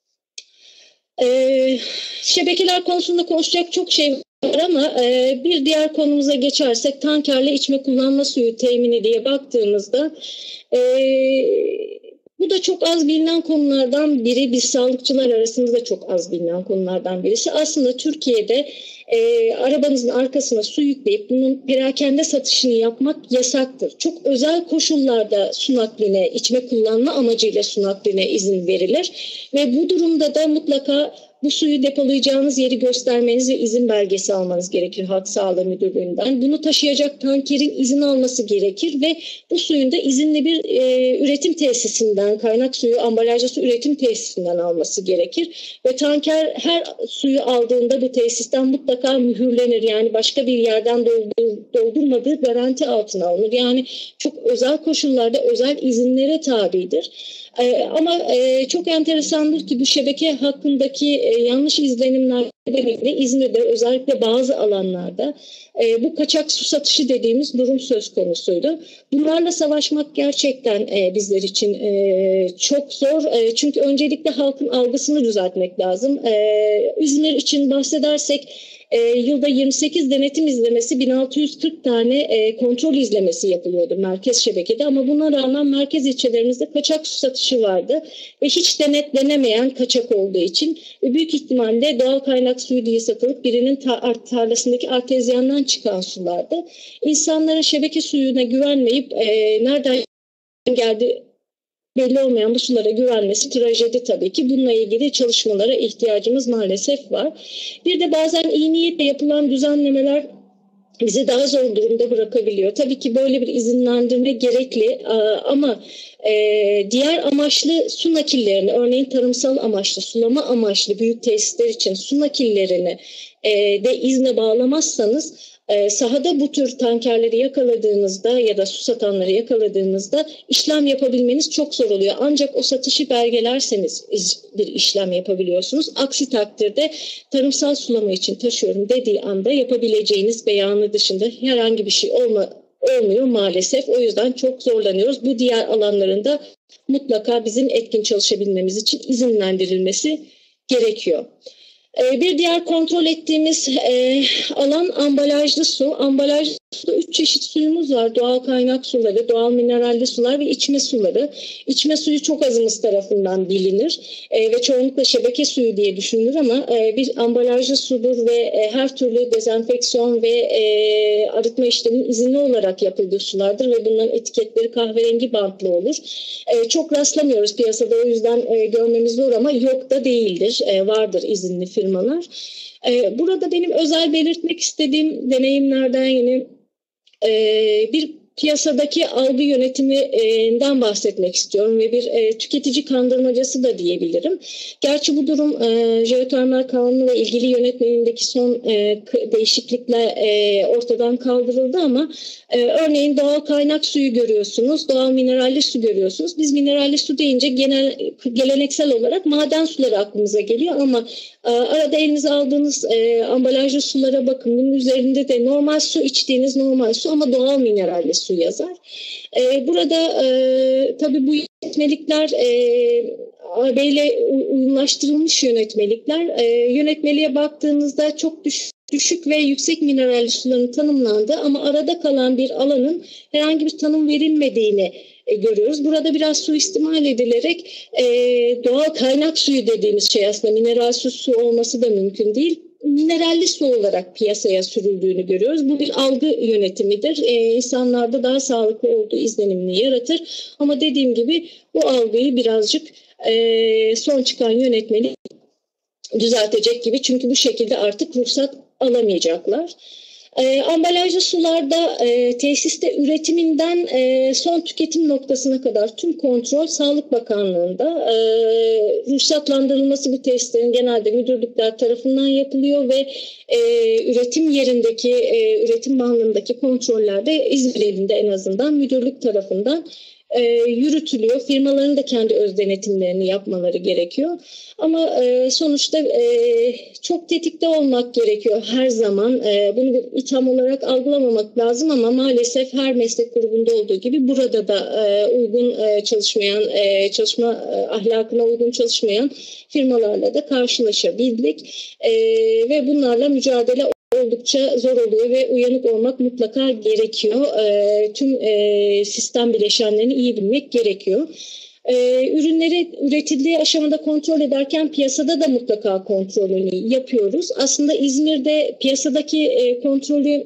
Ee, şebekeler konusunda konuşacak çok şey var ama e, bir diğer konumuza geçersek tankerle içme kullanma suyu temini diye baktığımızda e, bu da çok az bilinen konulardan biri. Biz sağlıkçılar arasında çok az bilinen konulardan birisi. Aslında Türkiye'de e, arabanızın arkasına su yükleyip bunun perakende satışını yapmak yasaktır. Çok özel koşullarda su nakline, içme kullanma amacıyla su nakline izin verilir. Ve bu durumda da mutlaka bu suyu depolayacağınız yeri göstermeniz ve izin belgesi almanız gerekir Halk Sağlığı Müdürlüğü'nden. Bunu taşıyacak tankerin izin alması gerekir ve bu suyun da izinli bir e, üretim tesisinden, kaynak suyu, ambalajlı su üretim tesisinden alması gerekir. Ve tanker her suyu aldığında bu tesisten mutlaka mühürlenir. Yani başka bir yerden doldur, doldurmadığı garanti altına alınır. Yani çok özel koşullarda özel izinlere tabidir. Ee, ama e, çok enteresandır ki bu şebeke hakkındaki e, yanlış izlenimler nedeniyle İzmir'de özellikle bazı alanlarda e, bu kaçak su satışı dediğimiz durum söz konusuydu. Bunlarla savaşmak gerçekten e, bizler için e, çok zor. E, çünkü öncelikle halkın algısını düzeltmek lazım. E, İzmir için bahsedersek E, yılda yirmi sekiz denetim izlemesi, bin altı yüz kırk tane e, kontrol izlemesi yapılıyordu merkez şebekede ama buna rağmen merkez ilçelerimizde kaçak su satışı vardı ve hiç denetlenemeyen kaçak olduğu için e, büyük ihtimalle doğal kaynak suyu diye satılıp birinin tar- tarlasındaki artezyandan çıkan sulardı. İnsanlara şebeke suyuna güvenmeyip e, nereden geldi belli olmayan bu sulara güvenmesi trajedi tabii ki. Bununla ilgili çalışmalara ihtiyacımız maalesef var. Bir de bazen iyi niyetle yapılan düzenlemeler bizi daha zor durumda bırakabiliyor. Tabii ki böyle bir izinlendirme gerekli ama diğer amaçlı su nakillerini, örneğin tarımsal amaçlı, sulama amaçlı büyük tesisler için su nakillerini de izne bağlamazsanız Ee, sahada bu tür tankerleri yakaladığınızda ya da su satanları yakaladığınızda işlem yapabilmeniz çok zor oluyor. Ancak o satışı belgelerseniz bir işlem yapabiliyorsunuz. Aksi takdirde tarımsal sulama için taşıyorum dediği anda yapabileceğiniz beyanı dışında herhangi bir şey olma, olmuyor maalesef. O yüzden çok zorlanıyoruz. Bu diğer alanlarında mutlaka bizim etkin çalışabilmemiz için izinlendirilmesi gerekiyor. Bir diğer kontrol ettiğimiz e, alan ambalajlı su. Ambalajlı suda üç çeşit suyumuz var. Doğal kaynak suları, doğal mineralli sular ve içme suları. İçme suyu çok azımız tarafından bilinir e, ve çoğunlukla şebeke suyu diye düşünülür ama e, bir ambalajlı sudur ve e, her türlü dezenfeksiyon ve e, arıtma işleminin izinli olarak yapıldığı sulardır ve bunların etiketleri kahverengi bantlı olur. E, çok rastlamıyoruz piyasada, o yüzden e, görmemiz zor ama yok da değildir. E, vardır izinli firmalar. Burada benim özel belirtmek istediğim deneyimlerden yine bir piyasadaki algı yönetiminden bahsetmek istiyorum ve bir e, tüketici kandırmacası da diyebilirim. Gerçi bu durum e, jeotermal kanunla ilgili yönetmenindeki son e, değişiklikle e, ortadan kaldırıldı ama e, örneğin doğal kaynak suyu görüyorsunuz, doğal mineralli su görüyorsunuz. Biz mineralli su deyince genel geleneksel olarak maden suları aklımıza geliyor ama e, arada elinize aldığınız e, ambalajlı sulara bakın. Bunun üzerinde de normal su içtiğiniz normal su ama doğal mineralli su yazar. Ee, burada e, tabii bu yönetmelikler e, A B ile uyumlaştırılmış yönetmelikler. E, yönetmeliğe baktığınızda çok düşük, düşük ve yüksek mineralli suların tanımlandığı ama arada kalan bir alanın herhangi bir tanım verilmediğini e, görüyoruz. Burada biraz suistimal edilerek e, doğal kaynak suyu dediğimiz şey aslında mineralsiz su olması da mümkün değil. Mineralli su olarak piyasaya sürüldüğünü görüyoruz. Bu bir algı yönetimidir. Ee, insanlarda daha sağlıklı olduğu izlenimini yaratır. Ama dediğim gibi bu algıyı birazcık e, son çıkan yönetmeliği düzeltecek gibi. Çünkü bu şekilde artık ruhsat alamayacaklar. E, ambalajlı sularda e, tesiste üretiminden e, son tüketim noktasına kadar tüm kontrol Sağlık Bakanlığı'nda. E, ruhsatlandırılması bu tesislerin genelde müdürlükler tarafından yapılıyor ve e, üretim yerindeki, e, üretim bandındaki kontroller de İzmir elinde en azından müdürlük tarafından E, yürütülüyor. Firmaların da kendi öz denetimlerini yapmaları gerekiyor. Ama e, sonuçta e, çok tetikte olmak gerekiyor her zaman. E, bunu bir itham olarak algılamamak lazım ama maalesef her meslek grubunda olduğu gibi burada da e, uygun e, çalışmayan, e, çalışma e, ahlakına uygun çalışmayan firmalarla da karşılaşabildik. E, ve bunlarla mücadele oldukça zor oluyor ve uyanık olmak mutlaka gerekiyor. E, tüm e, sistem bileşenlerini iyi bilmek gerekiyor. E, ürünleri üretildiği aşamada kontrol ederken piyasada da mutlaka kontrolünü yapıyoruz. Aslında İzmir'de piyasadaki e, kontrolü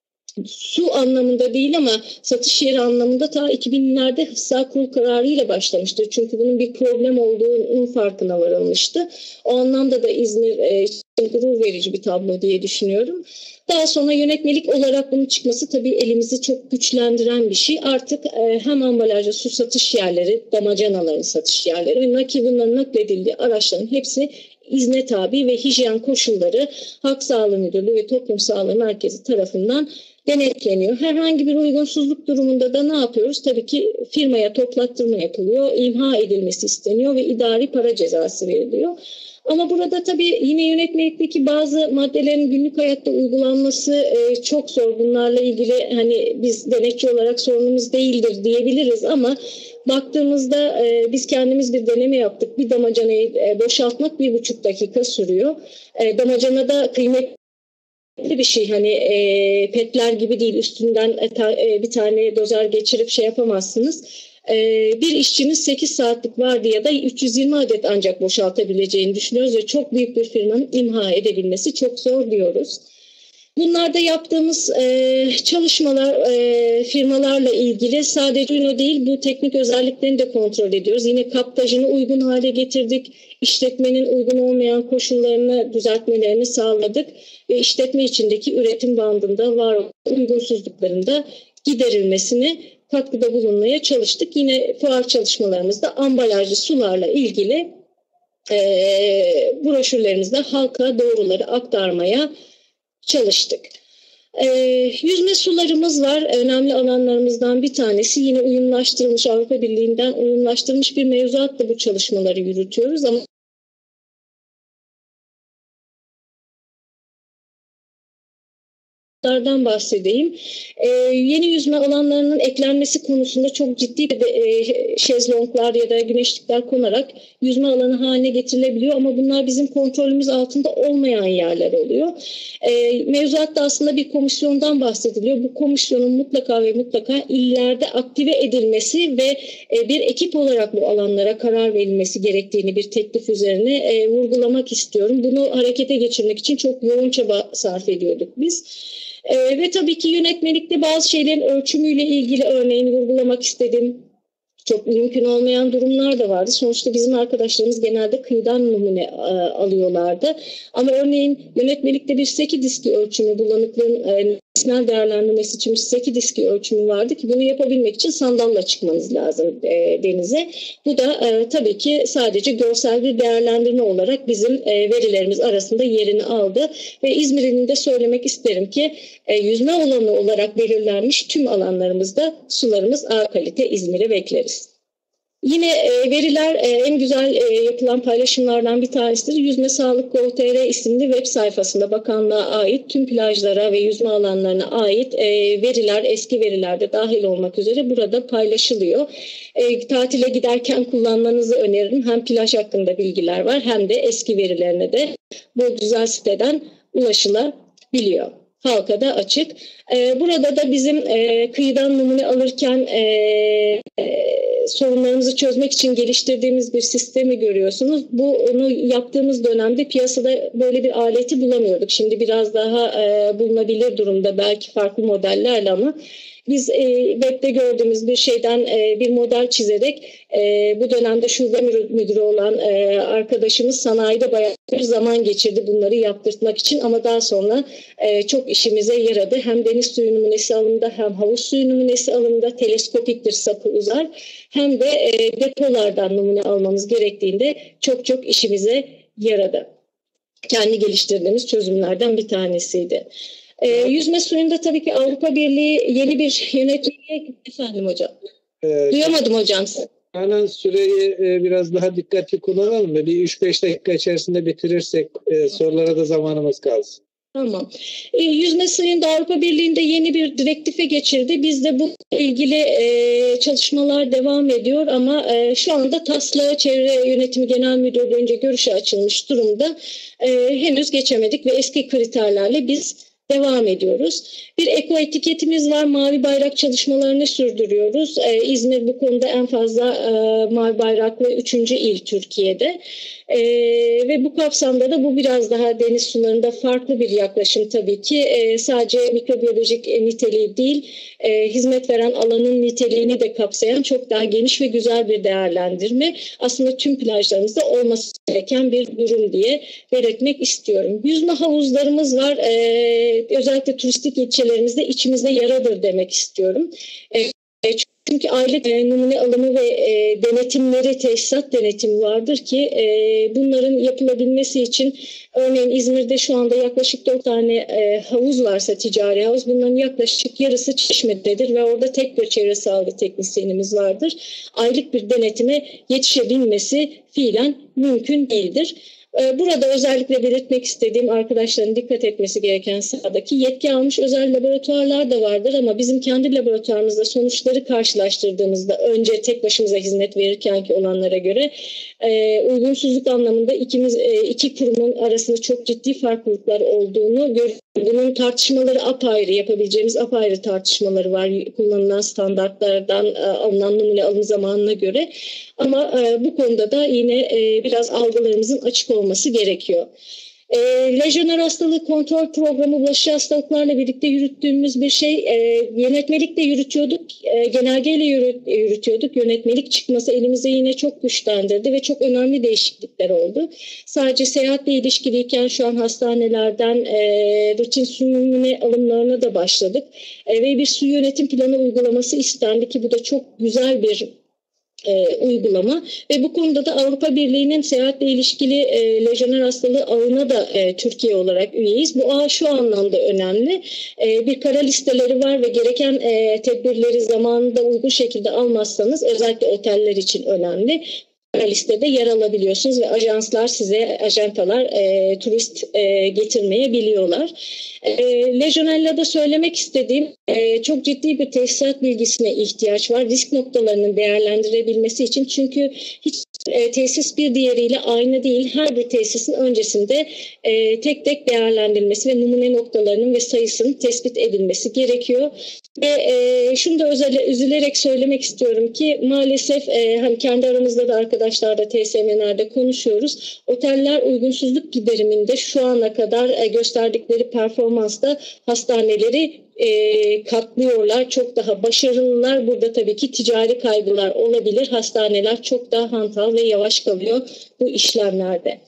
su anlamında değil ama satış yeri anlamında ta iki binlerde Hıfzı Kurulu kararıyla başlamıştır. Çünkü bunun bir problem olduğunun farkına varılmıştı. O anlamda da İzmir e, gurur verici bir tablo diye düşünüyorum. Daha sonra yönetmelik olarak bunun çıkması tabii elimizi çok güçlendiren bir şey. Artık e, hem ambalajlı su satış yerleri, damacanaların satış yerleri ve nakil bunların nakledildiği araçların hepsi izne tabi ve hijyen koşulları Halk Sağlığı Müdürlüğü ve Toplum Sağlığı Merkezi tarafından denetleniyor. Herhangi bir uygunsuzluk durumunda da ne yapıyoruz? Tabii ki firmaya toplattırma yapılıyor, imha edilmesi isteniyor ve idari para cezası veriliyor. Ama burada tabii yine yönetmelikteki bazı maddelerin günlük hayatta uygulanması e, çok zor. Bunlarla ilgili hani biz denetçi olarak sorunumuz değildir diyebiliriz ama baktığımızda e, biz kendimiz bir deneme yaptık. Bir damacanayı e, boşaltmak bir buçuk dakika sürüyor. E, damacanada kıymetli bir şey hani e, petler gibi değil üstünden e, ta, e, bir tane dozer geçirip şey yapamazsınız. E, bir işçimiz sekiz saatlik vardiyada üç yüz yirmi adet ancak boşaltabileceğini düşünüyoruz ve çok büyük bir firmanın imha edebilmesi çok zor diyoruz. Bunlarda yaptığımız e, çalışmalar e, firmalarla ilgili sadece ürünü değil bu teknik özelliklerini de kontrol ediyoruz. Yine kaptajını uygun hale getirdik. İşletmenin uygun olmayan koşullarını düzeltmelerini sağladık. Ve işletme içindeki üretim bandında var olan uygunsuzluklarında giderilmesini katkıda bulunmaya çalıştık. Yine fuar çalışmalarımızda ambalajlı sularla ilgili e, broşürlerimizde halka doğruları aktarmaya çalıştık. E, yüzme sularımız var. Önemli alanlarımızdan bir tanesi. Yine uyumlaştırılmış, Avrupa Birliği'nden uyumlaştırılmış bir mevzuatla bu çalışmaları yürütüyoruz ama lardan bahsedeyim. Ee, yeni yüzme alanlarının eklenmesi konusunda çok ciddi bir de, e, şezlonglar ya da güneşlikler konarak yüzme alanı haline getirilebiliyor ama bunlar bizim kontrolümüz altında olmayan yerler oluyor. E, mevzuatta aslında bir komisyondan bahsediliyor. Bu komisyonun mutlaka ve mutlaka illerde aktive edilmesi ve e, bir ekip olarak bu alanlara karar verilmesi gerektiğini bir teklif üzerine e, vurgulamak istiyorum. Bunu harekete geçirmek için çok yoğun çaba sarf ediyorduk biz. Ee, ve tabii ki yönetmelikte bazı şeylerin ölçümüyle ilgili örneğini vurgulamak istedim. Çok mümkün olmayan durumlar da vardı. Sonuçta bizim arkadaşlarımız genelde kıyıdan numune e, alıyorlardı. Ama örneğin yönetmelikte bir seki diski ölçümü bulanıklığın e, diskinal değerlendirmesi için sekiz diski ölçümü vardı ki bunu yapabilmek için sandalla çıkmanız lazım e, denize. Bu da e, tabii ki sadece görsel bir değerlendirme olarak bizim e, verilerimiz arasında yerini aldı ve İzmir'in de söylemek isterim ki e, yüzme alanı olarak belirlenmiş tüm alanlarımızda sularımız A kalite, İzmir'e bekleriz. Yine e, veriler e, en güzel e, yapılan paylaşımlardan bir tanesidir. Yüzme Sağlık nokta gov nokta tr isimli web sayfasında bakanlığa ait tüm plajlara ve yüzme alanlarına ait e, veriler, eski verilerde dahil olmak üzere burada paylaşılıyor. E, tatile giderken kullanmanızı öneririm. Hem plaj hakkında bilgiler var hem de eski verilerine de bu güzel siteden ulaşılabiliyor. Halka da açık. Ee, burada da bizim e, kıyıdan numune alırken e, e, sorunlarımızı çözmek için geliştirdiğimiz bir sistemi görüyorsunuz. Bunu yaptığımız dönemde piyasada böyle bir aleti bulamıyorduk. Şimdi biraz daha e, bulunabilir durumda belki farklı modellerle ama biz e, webde gördüğümüz bir şeyden e, bir model çizerek e, bu dönemde şube müdürü olan e, arkadaşımız sanayide bayağı bir zaman geçirdi bunları yaptırtmak için ama daha sonra e, çok işimize yaradı. Hem deniz suyu numunesi alımında hem havuz suyu numunesi alımında teleskopiktir, sapı uzar, hem de e, depolardan numune almamız gerektiğinde çok çok işimize yaradı. Kendi geliştirdiğimiz çözümlerden bir tanesiydi. E, yüzme suyunda tabii ki Avrupa Birliği yeni bir yönetmeliğe gitti efendim hocam. Ee, Duyamadım hocam. Yani süreyi e, biraz daha dikkatli kullanalım ve bir üç beş dakika içerisinde bitirirsek e, sorulara da zamanımız kalsın. Tamam. E, yüzme suyunda Avrupa Birliği'nde yeni bir direktife geçirdi. Biz de bu ilgili e, çalışmalar devam ediyor ama e, şu anda taslağı Çevre Yönetimi Genel Müdürlüğü'nce görüşe açılmış durumda. E, henüz geçemedik ve eski kriterlerle biz devam ediyoruz. Bir eko etiketimiz var. Mavi bayrak çalışmalarını sürdürüyoruz. Ee, İzmir bu konuda en fazla e, mavi bayraklı üçüncü il Türkiye'de. Ee, ve bu kapsamda da bu biraz daha deniz sularında farklı bir yaklaşım tabii ki. Ee, sadece mikrobiyolojik niteliği değil, e, hizmet veren alanın niteliğini de kapsayan çok daha geniş ve güzel bir değerlendirme. Aslında tüm plajlarımızda olması gereken bir durum diye belirtmek istiyorum. Yüzme havuzlarımız var. Ee, özellikle turistik ilçelerimizde içimizde yaradır demek istiyorum. Ee, Çünkü aylık e, numune alımı ve e, denetimleri, tesisat denetimi vardır ki e, bunların yapılabilmesi için örneğin İzmir'de şu anda yaklaşık dört tane e, havuz varsa ticari havuz, bunların yaklaşık yarısı Çeşme'dedir ve orada tek bir çevre sağlığı teknisyenimiz vardır. Aylık bir denetime yetişebilmesi fiilen mümkün değildir. Burada özellikle belirtmek istediğim arkadaşların dikkat etmesi gereken sahadaki yetki almış özel laboratuvarlar da vardır ama bizim kendi laboratuvarımızda sonuçları karşılaştırdığımızda önce tek başımıza hizmet verirkenki olanlara göre e, uygunsuzluk anlamında ikimiz e, iki kurumun arasında çok ciddi farklılıklar olduğunu görüyoruz. Bunun tartışmaları apayrı, yapabileceğimiz apayrı tartışmaları var kullanılan standartlardan e, alınan numune alım zamanına göre. Ama e, bu konuda da yine e, biraz algılarımızın açık olması gerekiyor. E, Lejyoner hastalığı kontrol programı bulaşıcı hastalıklarla birlikte yürüttüğümüz bir şey. E, yönetmelik de yürütüyorduk, e, genelgeyle yürüt, yürütüyorduk. Yönetmelik çıkması elimize yine çok güçlendirdi ve çok önemli değişiklikler oldu. Sadece seyahatle ilişkiliyken şu an hastanelerden e, rutin su numune alımlarına da başladık. E, ve bir su yönetim planı uygulaması istendi ki bu da çok güzel bir E, uygulama ve bu konuda da Avrupa Birliği'nin seyahatle ilişkili e, lejyoner hastalığı ağına da e, Türkiye olarak üyeyiz. Bu ağ şu anlamda önemli. E, bir kara listeleri var ve gereken e, tedbirleri zamanında uygun şekilde almazsanız özellikle oteller için önemli. Listede yer alabiliyorsunuz ve ajanslar size, ajantalar e, turist e, getirmeyebiliyorlar. E, Legionella'da söylemek istediğim e, çok ciddi bir tesisat bilgisine ihtiyaç var. Risk noktalarının değerlendirebilmesi için çünkü hiç e, tesis bir diğeriyle aynı değil. Her bir tesisin öncesinde e, tek tek değerlendirilmesi ve numune noktalarının ve sayısının tespit edilmesi gerekiyor. Ve e, şunu da özel, üzülerek söylemek istiyorum ki maalesef e, hani kendi aramızda da arkadaşlarla T S M'lerde konuşuyoruz. Oteller uygunsuzluk gideriminde şu ana kadar e, gösterdikleri performansta hastaneleri e, katlıyorlar. Çok daha başarılılar. Burada tabii ki ticari kaygılar olabilir. Hastaneler çok daha hantal ve yavaş kalıyor bu işlemlerde.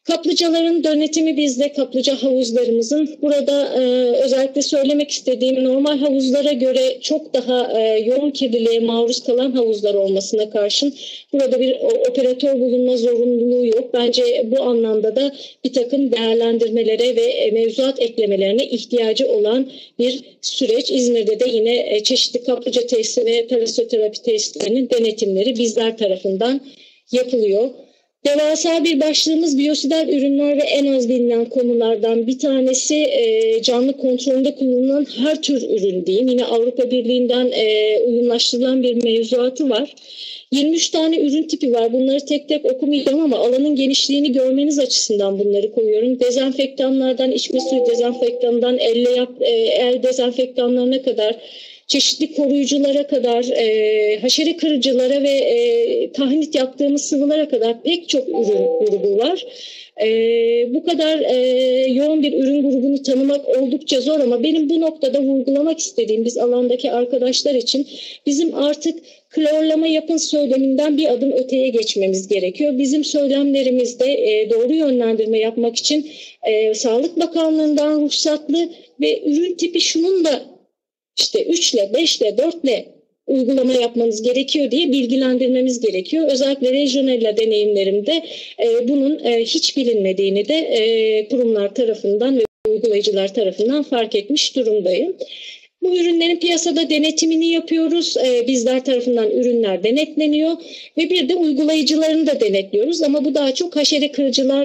Kaplıcaların yönetimi bizde, kaplıca havuzlarımızın. Burada e, özellikle söylemek istediğim, normal havuzlara göre çok daha e, yoğun kirliliğe maruz kalan havuzlar olmasına karşın burada bir operatör bulunma zorunluluğu yok. Bence bu anlamda da bir takım değerlendirmelere ve mevzuat eklemelerine ihtiyacı olan bir süreç. İzmir'de de yine e, çeşitli kaplıca tesisi ve talassoterapi tesislerinin denetimleri bizler tarafından yapılıyor. Devasa bir başlığımız biyosidal ürünler ve en az bilinen konulardan bir tanesi e, canlı kontrolünde kullanılan her tür ürün diyeyim. Yine Avrupa Birliği'nden e, uyumlaştırılan bir mevzuatı var. yirmi üç tane ürün tipi var. Bunları tek tek okumayacağım ama alanın genişliğini görmeniz açısından bunları koyuyorum. Dezenfektanlardan, içme suyu dezenfektanından, elle yap, e, el dezenfektanlarına kadar, çeşitli koruyuculara kadar, e, haşere kırıcılara ve e, tahnit yaptığımız sıvılara kadar pek çok ürün grubu var. E, bu kadar e, yoğun bir ürün grubunu tanımak oldukça zor ama benim bu noktada vurgulamak istediğim, biz alandaki arkadaşlar için bizim artık klorlama yapın söyleminden bir adım öteye geçmemiz gerekiyor. Bizim söylemlerimizde e, doğru yönlendirme yapmak için e, Sağlık Bakanlığı'ndan ruhsatlı ve ürün tipi şunun da İşte üçle, beşle, dörtle uygulama yapmanız gerekiyor diye bilgilendirmemiz gerekiyor. Özellikle Legionella deneyimlerimde e, bunun e, hiç bilinmediğini de e, kurumlar tarafından ve uygulayıcılar tarafından fark etmiş durumdayım. Bu ürünlerin piyasada denetimini yapıyoruz. Ee, bizler tarafından ürünler denetleniyor ve bir de uygulayıcılarını da denetliyoruz. Ama bu daha çok haşere kırıcılar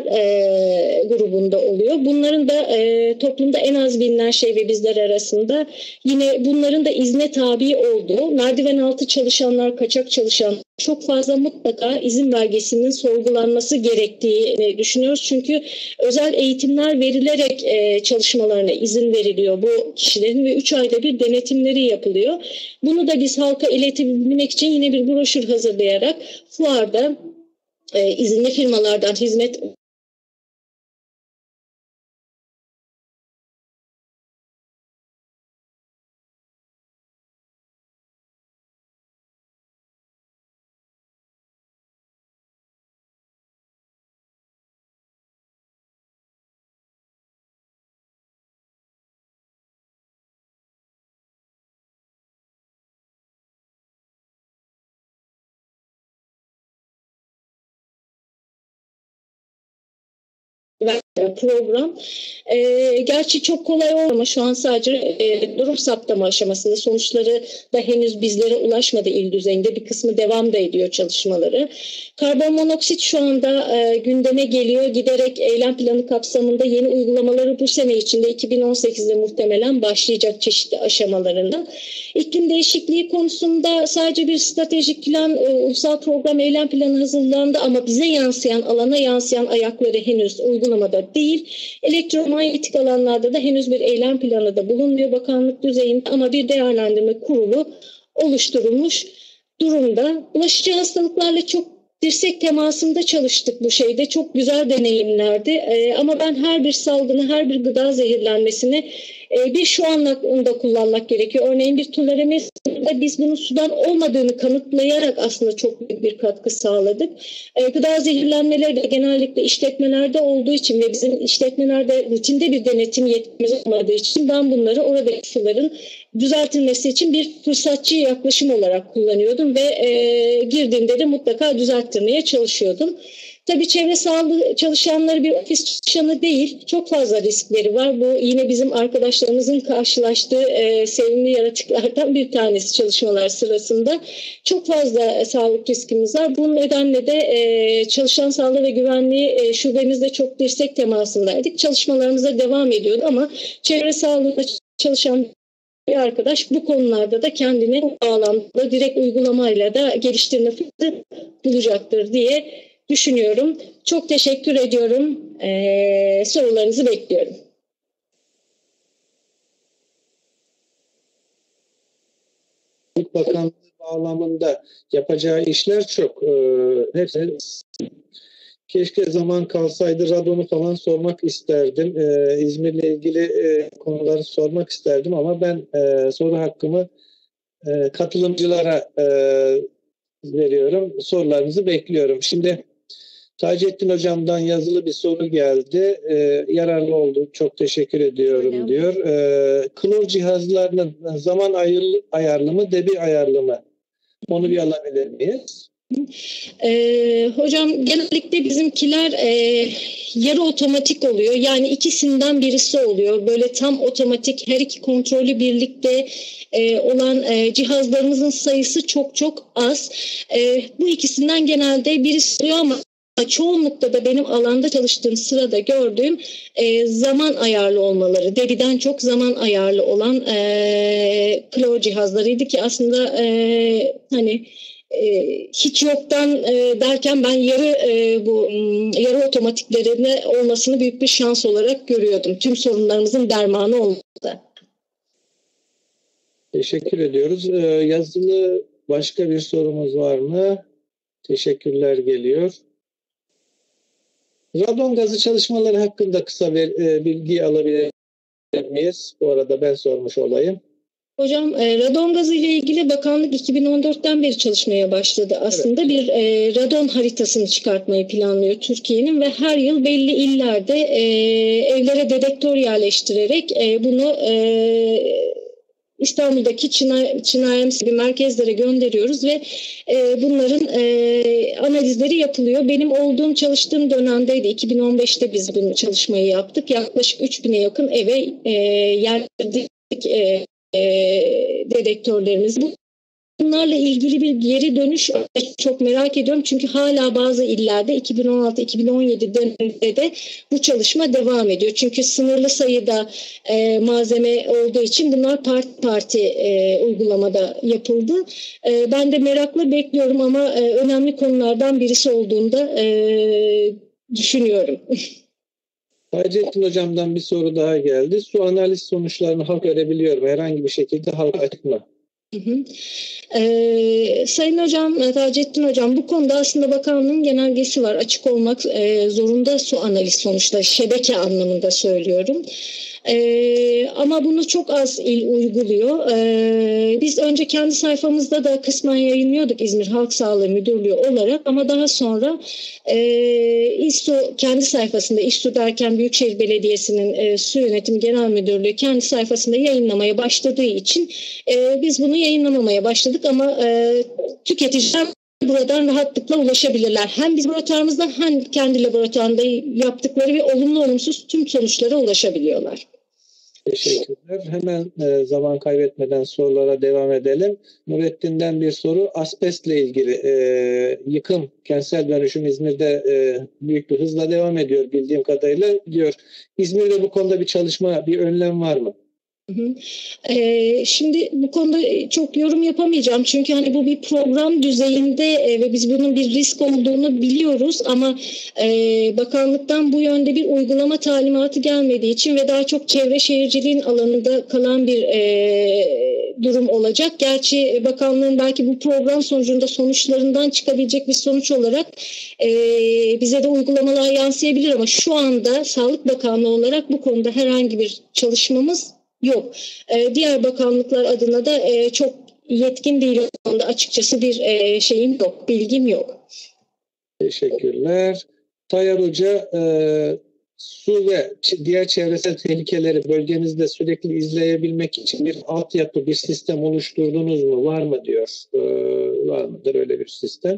e, grubunda oluyor. Bunların da e, toplumda en az bilinen şey ve bizler arasında yine bunların da izne tabi olduğu, merdiven altı çalışanlar, kaçak çalışan çok fazla mutlaka izin belgesinin sorgulanması gerektiğini düşünüyoruz. Çünkü özel eğitimler verilerek e, çalışmalarına izin veriliyor bu kişilerin ve üç ayda bir denetimleri yapılıyor. Bunu da biz halka iletebilmek için yine bir broşür hazırlayarak fuarda e, izinli firmalardan hizmet program. E, gerçi çok kolay olmadı ama şu an sadece e, durum saptama aşamasında, sonuçları da henüz bizlere ulaşmadı il düzeyinde. Bir kısmı devam da ediyor çalışmaları. Karbon monoksit şu anda e, gündeme geliyor. Giderek eylem planı kapsamında yeni uygulamaları bu sene içinde iki bin on sekizde muhtemelen başlayacak çeşitli aşamalarında. İklim değişikliği konusunda sadece bir stratejik plan, e, ulusal program eylem planı hazırlandı ama bize yansıyan, alana yansıyan ayakları henüz uygulamada değil. Elektromanyetik alanlarda da henüz bir eylem planı da bulunmuyor bakanlık düzeyinde ama bir değerlendirme kurulu oluşturulmuş durumda. Bulaşıcı hastalıklarla çok dirsek temasında çalıştık bu şeyde. Çok güzel deneyimlerdi. Ee, ama ben her bir salgını, her bir gıda zehirlenmesini e, bir şu anlamda kullanmak gerekiyor. Örneğin bir toleramesinde biz bunun sudan olmadığını kanıtlayarak aslında çok büyük bir katkı sağladık. E, gıda zehirlenmeleri de genellikle işletmelerde olduğu için ve bizim işletmelerde rutinde bir denetim yetkimiz olmadığı için ben bunları oradaki suların düzeltilmesi için bir fırsatçı yaklaşım olarak kullanıyordum ve e, girdiğimde de mutlaka düzelttirmeye çalışıyordum. Tabii çevre sağlığı çalışanları bir ofis çalışanı değil, çok fazla riskleri var. Bu yine bizim arkadaşlarımızın karşılaştığı e, sevimli yaratıklardan bir tanesi çalışmalar sırasında. Çok fazla e, sağlık riskimiz var. Bu nedenle de e, çalışan sağlığı ve güvenliği e, şubemizde çok dirsek temasındaydık. Çalışmalarımıza devam ediyordu ama çevre sağlığında çalışan bir arkadaş bu konularda da kendini bu bağlamda direkt uygulamayla da geliştirme fırsatı bulacaktır diye düşünüyorum. Çok teşekkür ediyorum. Ee, sorularınızı bekliyorum. Bakanlığı bağlamında yapacağı işler çok. Ee, hepsi keşke zaman kalsaydı radonu falan sormak isterdim. Ee, İzmir'le ilgili e, konuları sormak isterdim ama ben e, soru hakkımı e, katılımcılara e, veriyorum. Sorularınızı bekliyorum. Şimdi Taceddin Hocam'dan yazılı bir soru geldi. Ee, yararlı oldu. Çok teşekkür ediyorum Hocam. diyor. Ee, klor cihazlarının zaman ayarlı, ayarlı mı, debi ayarlı mı? Onu bir alabilir miyiz? Ee, hocam genellikle bizimkiler e, yarı otomatik oluyor. Yani ikisinden birisi oluyor. Böyle tam otomatik her iki kontrolü birlikte e, olan e, cihazlarımızın sayısı çok çok az. E, bu ikisinden genelde birisi oluyor ama çoğunlukla da benim alanda çalıştığım sırada gördüğüm e, zaman ayarlı olmaları, debiden çok zaman ayarlı olan e, klor cihazlarıydı ki aslında e, hani e, hiç yoktan e, derken ben yarı e, bu yarı otomatiklerine olmasını büyük bir şans olarak görüyordum. Tüm sorunlarımızın dermanı oldu. Teşekkür ediyoruz. Ee, yazılı başka bir sorumuz var mı? Teşekkürler geliyor. Radon gazı çalışmaları hakkında kısa bir e, bilgi alabilir miyiz? Bu arada ben sormuş olayım. Hocam e, radon gazı ile ilgili bakanlık iki bin on dörtten beri çalışmaya başladı. Aslında evet. bir e, radon haritasını çıkartmayı planlıyor Türkiye'nin ve her yıl belli illerde e, evlere dedektör yerleştirerek e, bunu e, İstanbul'daki Çınaremsi bir merkezlere gönderiyoruz ve e, bunların e, analizleri yapılıyor. Benim olduğum çalıştığım dönemdeydi. iki bin on beşte biz bu çalışmayı yaptık. Yaklaşık üç bine yakın eve e, yerleştirdik e, e, dedektörlerimiz. Bu Bunlarla ilgili bir geri dönüş çok merak ediyorum. Çünkü hala bazı illerde iki bin on altı iki bin on yedi döneminde de bu çalışma devam ediyor. Çünkü sınırlı sayıda e, malzeme olduğu için bunlar parti parti e, uygulamada yapıldı. E, ben de merakla bekliyorum ama e, önemli konulardan birisi olduğunda e, düşünüyorum. Taceddin Hocam'dan bir soru daha geldi. Su analiz sonuçlarını halk görebiliyor mu? Herhangi bir şekilde halk açık mı? Hı hı. Ee, Sayın Hocam, Taceddin Hocam bu konuda aslında bakanlığın genelgesi var. Açık olmak e, zorunda su analiz sonuçları, şebeke anlamında söylüyorum. Ee, ama bunu çok az il uyguluyor. Ee, biz önce kendi sayfamızda da kısmen yayınlıyorduk İzmir Halk Sağlığı Müdürlüğü olarak ama daha sonra e, İSSU kendi sayfasında, İSSU derken Büyükşehir Belediyesi'nin e, Su Yönetimi Genel Müdürlüğü kendi sayfasında yayınlamaya başladığı için e, biz bunu yayınlamamaya başladık ama e, tüketiciler buradan rahatlıkla ulaşabilirler. Hem biz laboratuvarımızda hem kendi laboratuvarında yaptıkları ve olumlu olumsuz tüm sonuçlara ulaşabiliyorlar. Teşekkürler. Hemen e, zaman kaybetmeden sorulara devam edelim. Nurettin'den bir soru. Asbestle ilgili e, yıkım, kentsel dönüşüm İzmir'de e, büyük bir hızla devam ediyor bildiğim kadarıyla diyor. İzmir'de bu konuda bir çalışma, bir önlem var mı? Hı hı. Ee, şimdi bu konuda çok yorum yapamayacağım çünkü hani bu bir program düzeyinde e, ve biz bunun bir risk olduğunu biliyoruz ama e, bakanlıktan bu yönde bir uygulama talimatı gelmediği için ve daha çok çevre şehirciliğin alanında kalan bir e, durum olacak. Gerçi bakanlığın belki bu program sonucunda sonuçlarından çıkabilecek bir sonuç olarak e, bize de uygulamalar yansıyabilir ama şu anda Sağlık Bakanlığı olarak bu konuda herhangi bir çalışmamız yok. Ee, diğer bakanlıklar adına da e, çok yetkin değil onda açıkçası bir e, şeyim yok, bilgim yok. Teşekkürler. Tayyar Hoca, e, su ve diğer çevresel tehlikeleri bölgenizde sürekli izleyebilmek için bir altyapı, bir sistem oluşturdunuz mu? Var mı diyor. E, var mıdır öyle bir sistem?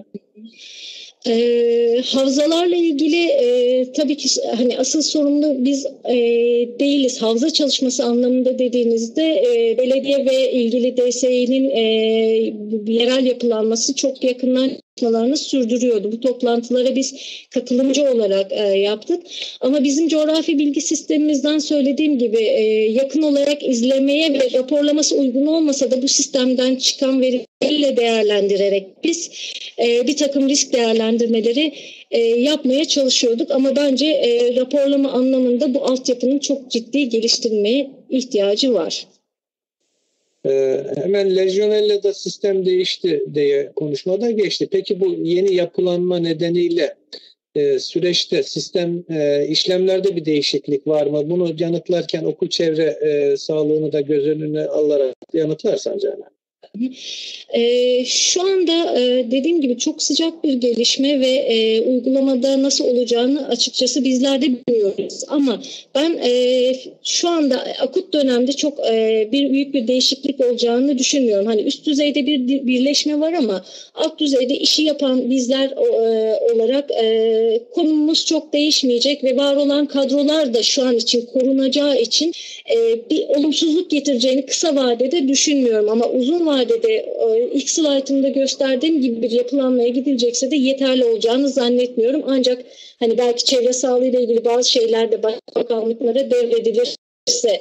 E, havzalarla ilgili e, tabii ki hani asıl sorumlu biz e, değiliz. Havza çalışması anlamında dediğinizde e, belediye ve ilgili D S İ'nin e, yerel yapılanması çok yakından çalışmalarını sürdürüyordu. Bu toplantılara biz katılımcı olarak e, yaptık. Ama bizim coğrafi bilgi sistemimizden söylediğim gibi e, yakın olarak izlemeye ve raporlaması uygun olmasa da bu sistemden çıkan verilerle değerlendirerek biz e, bir takım risk değerlendirmeleri e, yapmaya çalışıyorduk. Ama bence e, raporlama anlamında bu altyapının çok ciddi geliştirilmeye ihtiyacı var. Ee, hemen Legionella'da sistem değişti diye konuşmada geçti. Peki bu yeni yapılanma nedeniyle e, süreçte sistem e, işlemlerde bir değişiklik var mı? Bunu yanıtlarken okul çevre e, sağlığını da göz önüne alarak yanıtlarsan Canan. E, şu anda e, dediğim gibi çok sıcak bir gelişme ve e, uygulamada nasıl olacağını açıkçası bizler de bilmiyoruz. Ama ben e, şu anda akut dönemde çok e, bir büyük bir değişiklik olacağını düşünmüyorum. Hani üst düzeyde bir birleşme var ama alt düzeyde işi yapan bizler e, olarak e, konumumuz çok değişmeyecek ve var olan kadrolar da şu an için korunacağı için e, bir olumsuzluk getireceğini kısa vadede düşünmüyorum. Ama uzun vadede e, ilk slaytımda gösterdiğim gibi bir yapılanmaya gidilecekse de yeterli olacağını zannetmiyorum. Ancak hani belki çevre sağlığı ile ilgili bazı şeyler de bakanlıklara devredilirse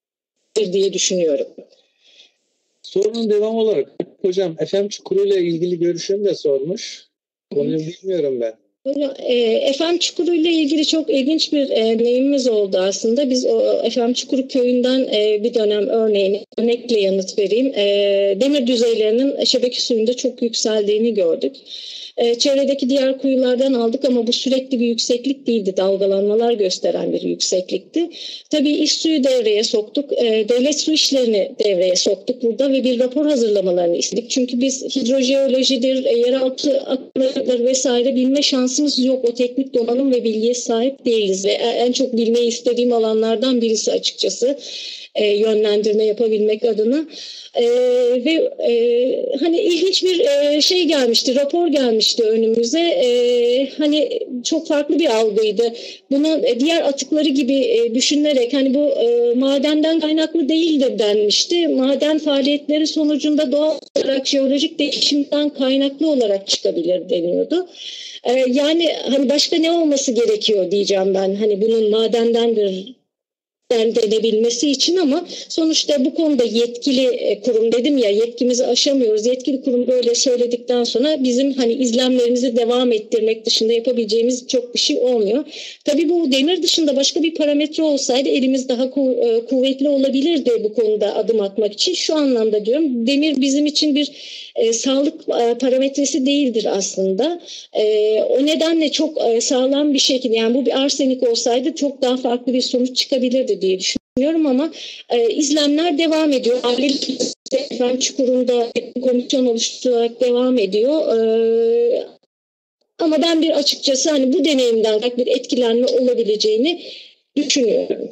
diye düşünüyorum. Sorunun devamı olarak hocam Efem Çukuru ile ilgili görüşünü de sormuş. Konuyu bilmiyorum ben. Efem Çukuru ile ilgili çok ilginç bir e, deneyimimiz oldu aslında. Biz o Efem Çukuru köyünden e, bir dönem örneğini örnekle yanıt vereyim. E, demir düzeylerinin şebeke suyunda çok yükseldiğini gördük. E, çevredeki diğer kuyulardan aldık ama bu sürekli bir yükseklik değildi. Dalgalanmalar gösteren bir yükseklikti. Tabii iş suyu devreye soktuk. E, devlet su işlerini devreye soktuk burada ve bir rapor hazırlamalarını istedik. Çünkü biz hidrojeolojidir, e, yeraltı akımlarıdır vesaire bilme şansımız yok. O teknik donanım ve bilgiye sahip değiliz ve en çok bilmeyi istediğim alanlardan birisi açıkçası. E, yönlendirme yapabilmek adına e, ve e, hani ilginç bir e, şey gelmişti, rapor gelmişti önümüze. E, hani çok farklı bir algıydı. Bunu e, diğer atıkları gibi e, düşünülerek hani bu e, madenden kaynaklı değildir denmişti. Maden faaliyetleri sonucunda doğal olarak jeolojik değişimden kaynaklı olarak çıkabilir deniyordu. E, yani hani başka ne olması gerekiyor diyeceğim ben. Hani bunun madendendir denebilmesi için ama sonuçta bu konuda yetkili kurum dedim ya yetkimizi aşamıyoruz. Yetkili kurum böyle söyledikten sonra bizim hani izlemlerimizi devam ettirmek dışında yapabileceğimiz çok bir şey olmuyor. Tabii bu demir dışında başka bir parametre olsaydı elimiz daha ku- kuvvetli olabilirdi bu konuda adım atmak için. Şu anlamda diyorum demir bizim için bir e, sağlık e, parametresi değildir aslında. E, o nedenle çok e, sağlam bir şekilde yani bu bir arsenik olsaydı çok daha farklı bir sonuç çıkabilirdi diye düşünüyorum ama e, izlemler devam ediyor. Efem Çukuru'nda komisyon oluşturarak devam ediyor. E, ama ben bir açıkçası hani bu deneyimden bir etkilenme olabileceğini düşünüyorum.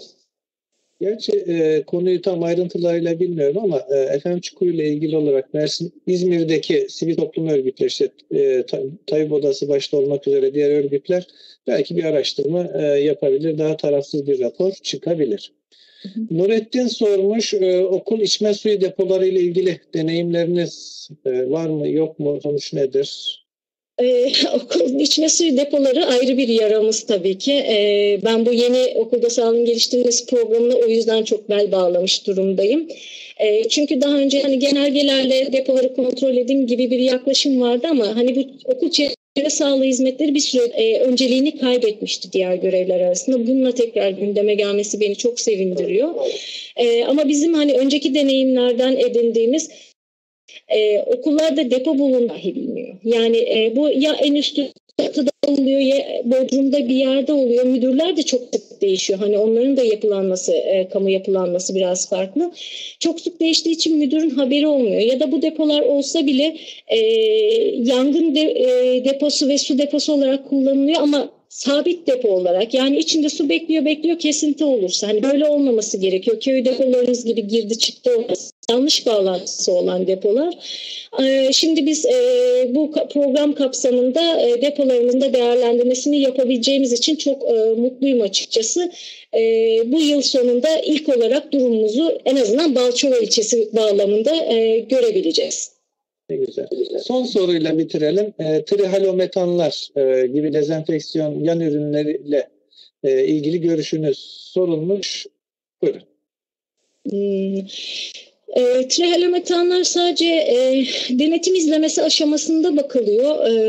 Gerçi e, konuyu tam ayrıntılarıyla bilmiyorum ama e, Efem Çukuru ile ilgili olarak Mersin, İzmir'deki sivil toplum örgütleri işte e, Tayyip Odası başta olmak üzere diğer örgütler belki bir araştırma e, yapabilir. Daha tarafsız bir rapor çıkabilir. Hı hı. Nurettin sormuş e, okul içme suyu depoları ile ilgili deneyimleriniz e, var mı yok mu sonuç nedir? Ee, okulun içme suyu depoları ayrı bir yaramız tabii ki. Ee, ben bu yeni okulda sağlığın geliştirilmesi programına o yüzden çok bel bağlamış durumdayım. Ee, çünkü daha önce hani genelgelerle depoları kontrol edeyim gibi bir yaklaşım vardı ama hani bu okul çevre sağlığı hizmetleri bir süre e, önceliğini kaybetmişti diğer görevler arasında. Bununla tekrar gündeme gelmesi beni çok sevindiriyor. Ee, ama bizim hani önceki deneyimlerden edindiğimiz Ee, okullarda depo bulunduğu dahi bilmiyor. Yani e, bu ya en üst katıda oluyor ya bodrumda bir yerde oluyor. Müdürler de çok sık değişiyor. Hani onların da yapılanması, e, kamu yapılanması biraz farklı. Çok sık değiştiği için müdürün haberi olmuyor. Ya da bu depolar olsa bile e, yangın de, e, deposu ve su deposu olarak kullanılıyor ama sabit depo olarak yani içinde su bekliyor bekliyor kesinti olursa hani böyle olmaması gerekiyor. Köy depolarınız gibi girdi çıktı olması yanlış bağlantısı olan depolar. Şimdi biz bu program kapsamında depolarımızın da değerlendirmesini yapabileceğimiz için çok mutluyum açıkçası. Bu yıl sonunda ilk olarak durumumuzu en azından Balçova ilçesi bağlamında görebileceğiz. Ne güzel. Son soruyla bitirelim. E, trihalometanlar e, gibi dezenfeksiyon yan ürünleriyle e, ilgili görüşünüz sorulmuş. Buyurun. Hmm. E, trihalometanlar sadece e, denetim izlemesi aşamasında bakılıyor e,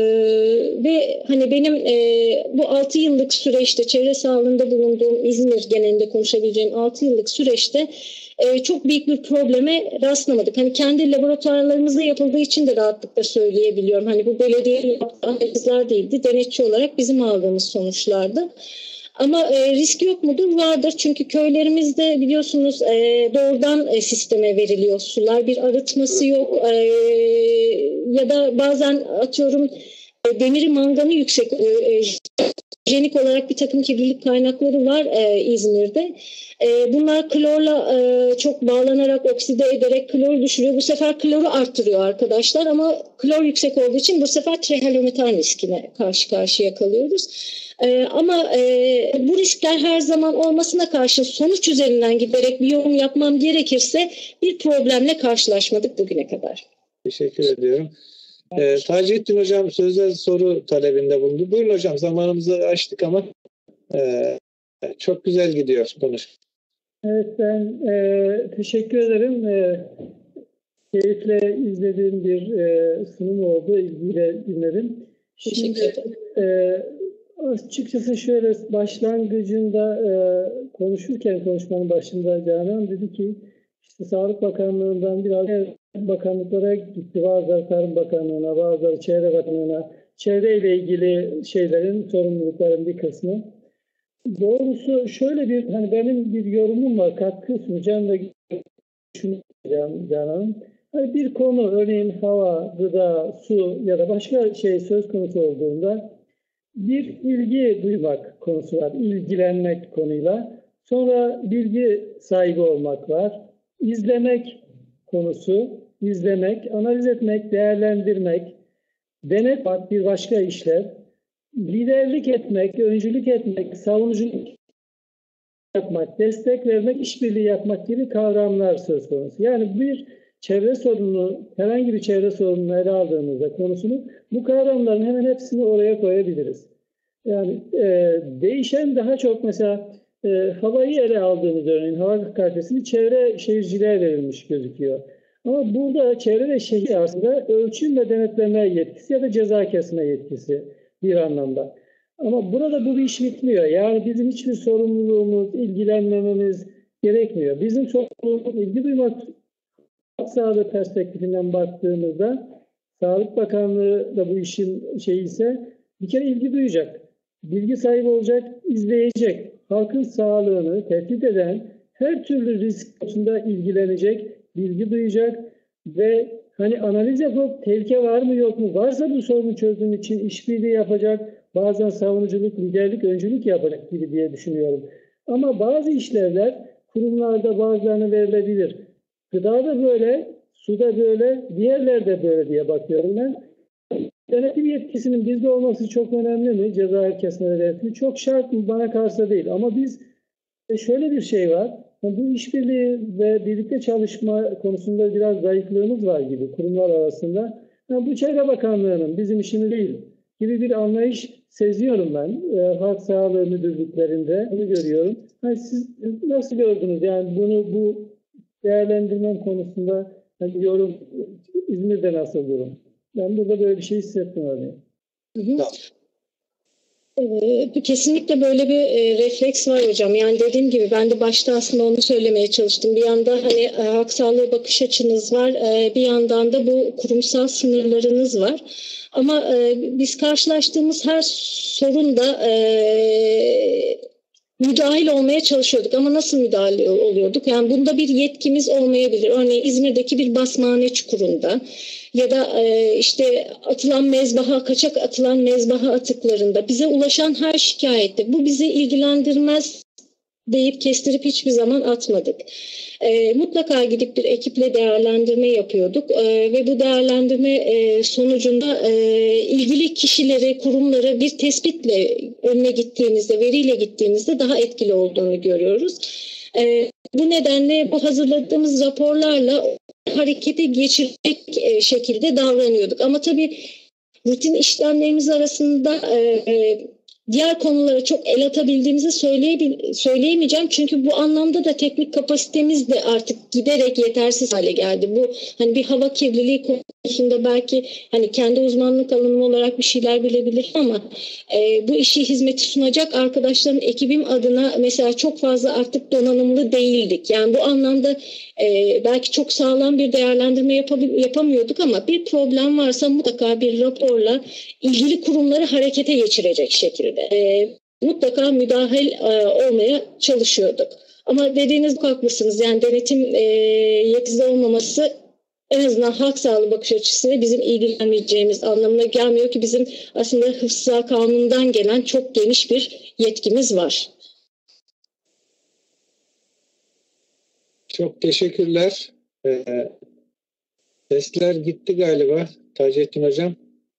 ve hani benim e, bu altı yıllık süreçte çevre sağlığında bulunduğum İzmir genelinde konuşabileceğim altı yıllık süreçte e, çok büyük bir probleme rastlamadık. Hani kendi laboratuvarlarımızda yapıldığı için de rahatlıkla söyleyebiliyorum. Hani bu belediye yaptığı analizler değildi. Denetçi olarak bizim aldığımız sonuçlardı. Ama e, risk yok mudur? Vardır. Çünkü köylerimizde biliyorsunuz e, doğrudan e, sisteme veriliyor sular. Bir arıtması yok. E, ya da bazen atıyorum e, demiri manganı yüksek oluyor. E, jenik olarak bir takım kirlilik kaynakları var e, İzmir'de. E, bunlar klorla e, çok bağlanarak okside ederek kloru düşürüyor. Bu sefer kloru arttırıyor arkadaşlar ama klor yüksek olduğu için bu sefer trihalometan riskine karşı karşıya kalıyoruz. E, ama e, bu riskler her zaman olmasına karşın sonuç üzerinden giderek bir yorum yapmam gerekirse bir problemle karşılaşmadık bugüne kadar. Teşekkür ediyorum. Ee, Taceddin Hocam sözel soru talebinde bulundu. Buyurun hocam, zamanımızı açtık ama e, çok güzel gidiyor konuşma. Evet, ben e, teşekkür ederim. E, keyifle izlediğim bir e, sunum oldu. İlgiyle dinledim. Teşekkür ederim. E, açıkçası şöyle başlangıcında e, konuşurken konuşmanın başında Canan dedi ki işte Sağlık Bakanlığı'ndan biraz bakanlıklara gitti. Bazıları Tarım Bakanlığı'na, bazıları Çevre Bakanlığı'na, çevreyle ilgili şeylerin, sorumlulukların bir kısmı. Doğrusu şöyle bir, hani benim bir yorumum var, katkı sunacağım ve düşüneceğim Canan. Hani bir konu, örneğin hava, gıda, su ya da başka şey söz konusu olduğunda bir ilgi duymak konusu var, ilgilenmek konuyla. Sonra bilgi sahibi olmak var, izlemek konusu, izlemek, analiz etmek, değerlendirmek, denetmek bir başka işler, liderlik etmek, öncülük etmek, savunuculuk yapmak, destek vermek, işbirliği yapmak gibi kavramlar söz konusu. Yani bir çevre sorununu, herhangi bir çevre sorununu ele aldığımızda konusunu, bu kavramların hemen hepsini oraya koyabiliriz. Yani e, değişen daha çok mesela e, havayı ele aldığımız örneğin hava kalitesini çevre şehirciliğe verilmiş gözüküyor. Ama burada çevre ve şehir arasında ölçüm ve denetleme yetkisi ya da ceza kesme yetkisi bir anlamda. Ama burada bu iş bitmiyor. Yani bizim hiçbir sorumluluğumuz, ilgilenmememiz gerekmiyor. Bizim sorumluluğumuz ilgi duymak, sağlığı perspektifinden baktığımızda Sağlık Bakanlığı da bu işin şeyi ise bir kere ilgi duyacak, bilgi sahibi olacak, izleyecek, halkın sağlığını tehdit eden her türlü risk konusunda ilgilenecek, bilgi duyacak ve hani analiz yapıp tehlike var mı yok mu, varsa bu sorunu çözüm için işbirliği yapacak, bazen savunuculuk, liderlik, öncülük yapacak gibi diye düşünüyorum. Ama bazı işlevler kurumlarda bazılarına verilebilir. Gıdada böyle, suda böyle, diğerlerde böyle diye bakıyorum ben. Denetim yetkisinin bizde olması çok önemli mi? Ceza kesme denetimi çok şart mı? Bana kalsa değil. Ama biz şöyle bir şey var. Bu işbirliği ve birlikte çalışma konusunda biraz zayıflığımız var gibi kurumlar arasında. Yani bu Çevre Bakanlığı'nın bizim işimiz değil gibi bir anlayış seziyorum ben. E, Halk Sağlığı Müdürlüklerinde bunu görüyorum. Yani siz nasıl gördünüz? Yani bunu bu değerlendirmem konusunda hani yorum, İzmir'de nasıl durum? Ben burada böyle bir şey hissettim örneğin. Hı hı. Ee, kesinlikle böyle bir e, refleks var hocam. Yani dediğim gibi ben de başta aslında onu söylemeye çalıştım. Bir yanda hani e, halk sağlığı bakış açınız var. E, bir yandan da bu kurumsal sınırlarınız var. Ama e, biz karşılaştığımız her sorunda e, müdahil olmaya çalışıyorduk. Ama nasıl müdahale oluyorduk? Yani bunda bir yetkimiz olmayabilir. Örneğin İzmir'deki bir basmane çukurunda ya da e, işte atılan mezbaha, kaçak atılan mezbaha atıklarında bize ulaşan her şikayette bu bizi ilgilendirmez deyip kestirip hiçbir zaman atmadık. E, mutlaka gidip bir ekiple değerlendirme yapıyorduk e, ve bu değerlendirme e, sonucunda e, ilgili kişileri, kurumları bir tespitle önüne gittiğimizde, veriyle gittiğimizde daha etkili olduğunu görüyoruz. E, bu nedenle bu hazırladığımız raporlarla harekete geçirecek e, şekilde davranıyorduk. Ama tabii rutin işlemlerimiz arasında e, diğer konulara çok el atabildiğimizi söyleyemeyeceğim. Çünkü bu anlamda da teknik kapasitemiz de artık giderek yetersiz hale geldi. Bu hani bir hava kirliliği konusunda belki hani kendi uzmanlık alanım olarak bir şeyler bilebilirim ama e, bu işi hizmeti sunacak arkadaşlarım ekibim adına mesela çok fazla artık donanımlı değildik. Yani bu anlamda e, belki çok sağlam bir değerlendirme yapamıyorduk ama bir problem varsa mutlaka bir raporla ilgili kurumları harekete geçirecek şekilde. E, mutlaka müdahil e, olmaya çalışıyorduk. Ama dediğiniz haklısınız. Yani denetim e, yetkisi olmaması en azından halk sağlığı bakış açısıyla bizim ilgilenmeyeceğimiz anlamına gelmiyor ki bizim aslında Hıfzı Kanunu'ndan gelen çok geniş bir yetkimiz var. Çok teşekkürler. Ee, sesler gitti galiba Taceddin Hocam.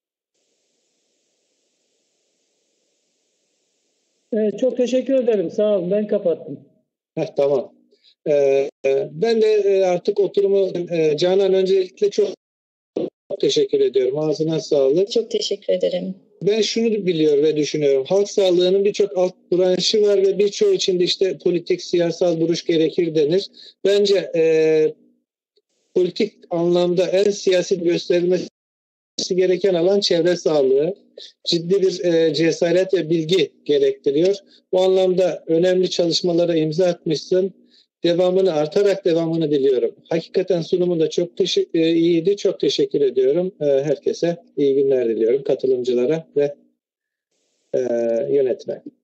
Evet, çok teşekkür ederim. Sağ olun. Ben kapattım. Heh, tamam. Ee, ben de artık oturumu e, Canan öncelikle çok teşekkür ediyorum. Ağzına sağlık. Çok teşekkür ederim. Ben şunu biliyor ve düşünüyorum. Halk sağlığının birçok alt branşı var ve birçoğu içinde işte politik, siyasal duruş gerekir denir. Bence e, politik anlamda en siyasi gösterilmesi gereken alan çevre sağlığı. Ciddi bir e, cesaret ve bilgi gerektiriyor. Bu anlamda önemli çalışmalara imza atmışsın. Devamını, artarak devamını diliyorum. Hakikaten sunumu da çok teşekkür, e, iyiydi. Çok teşekkür ediyorum. E, herkese iyi günler diliyorum. Katılımcılara ve e, yönetime.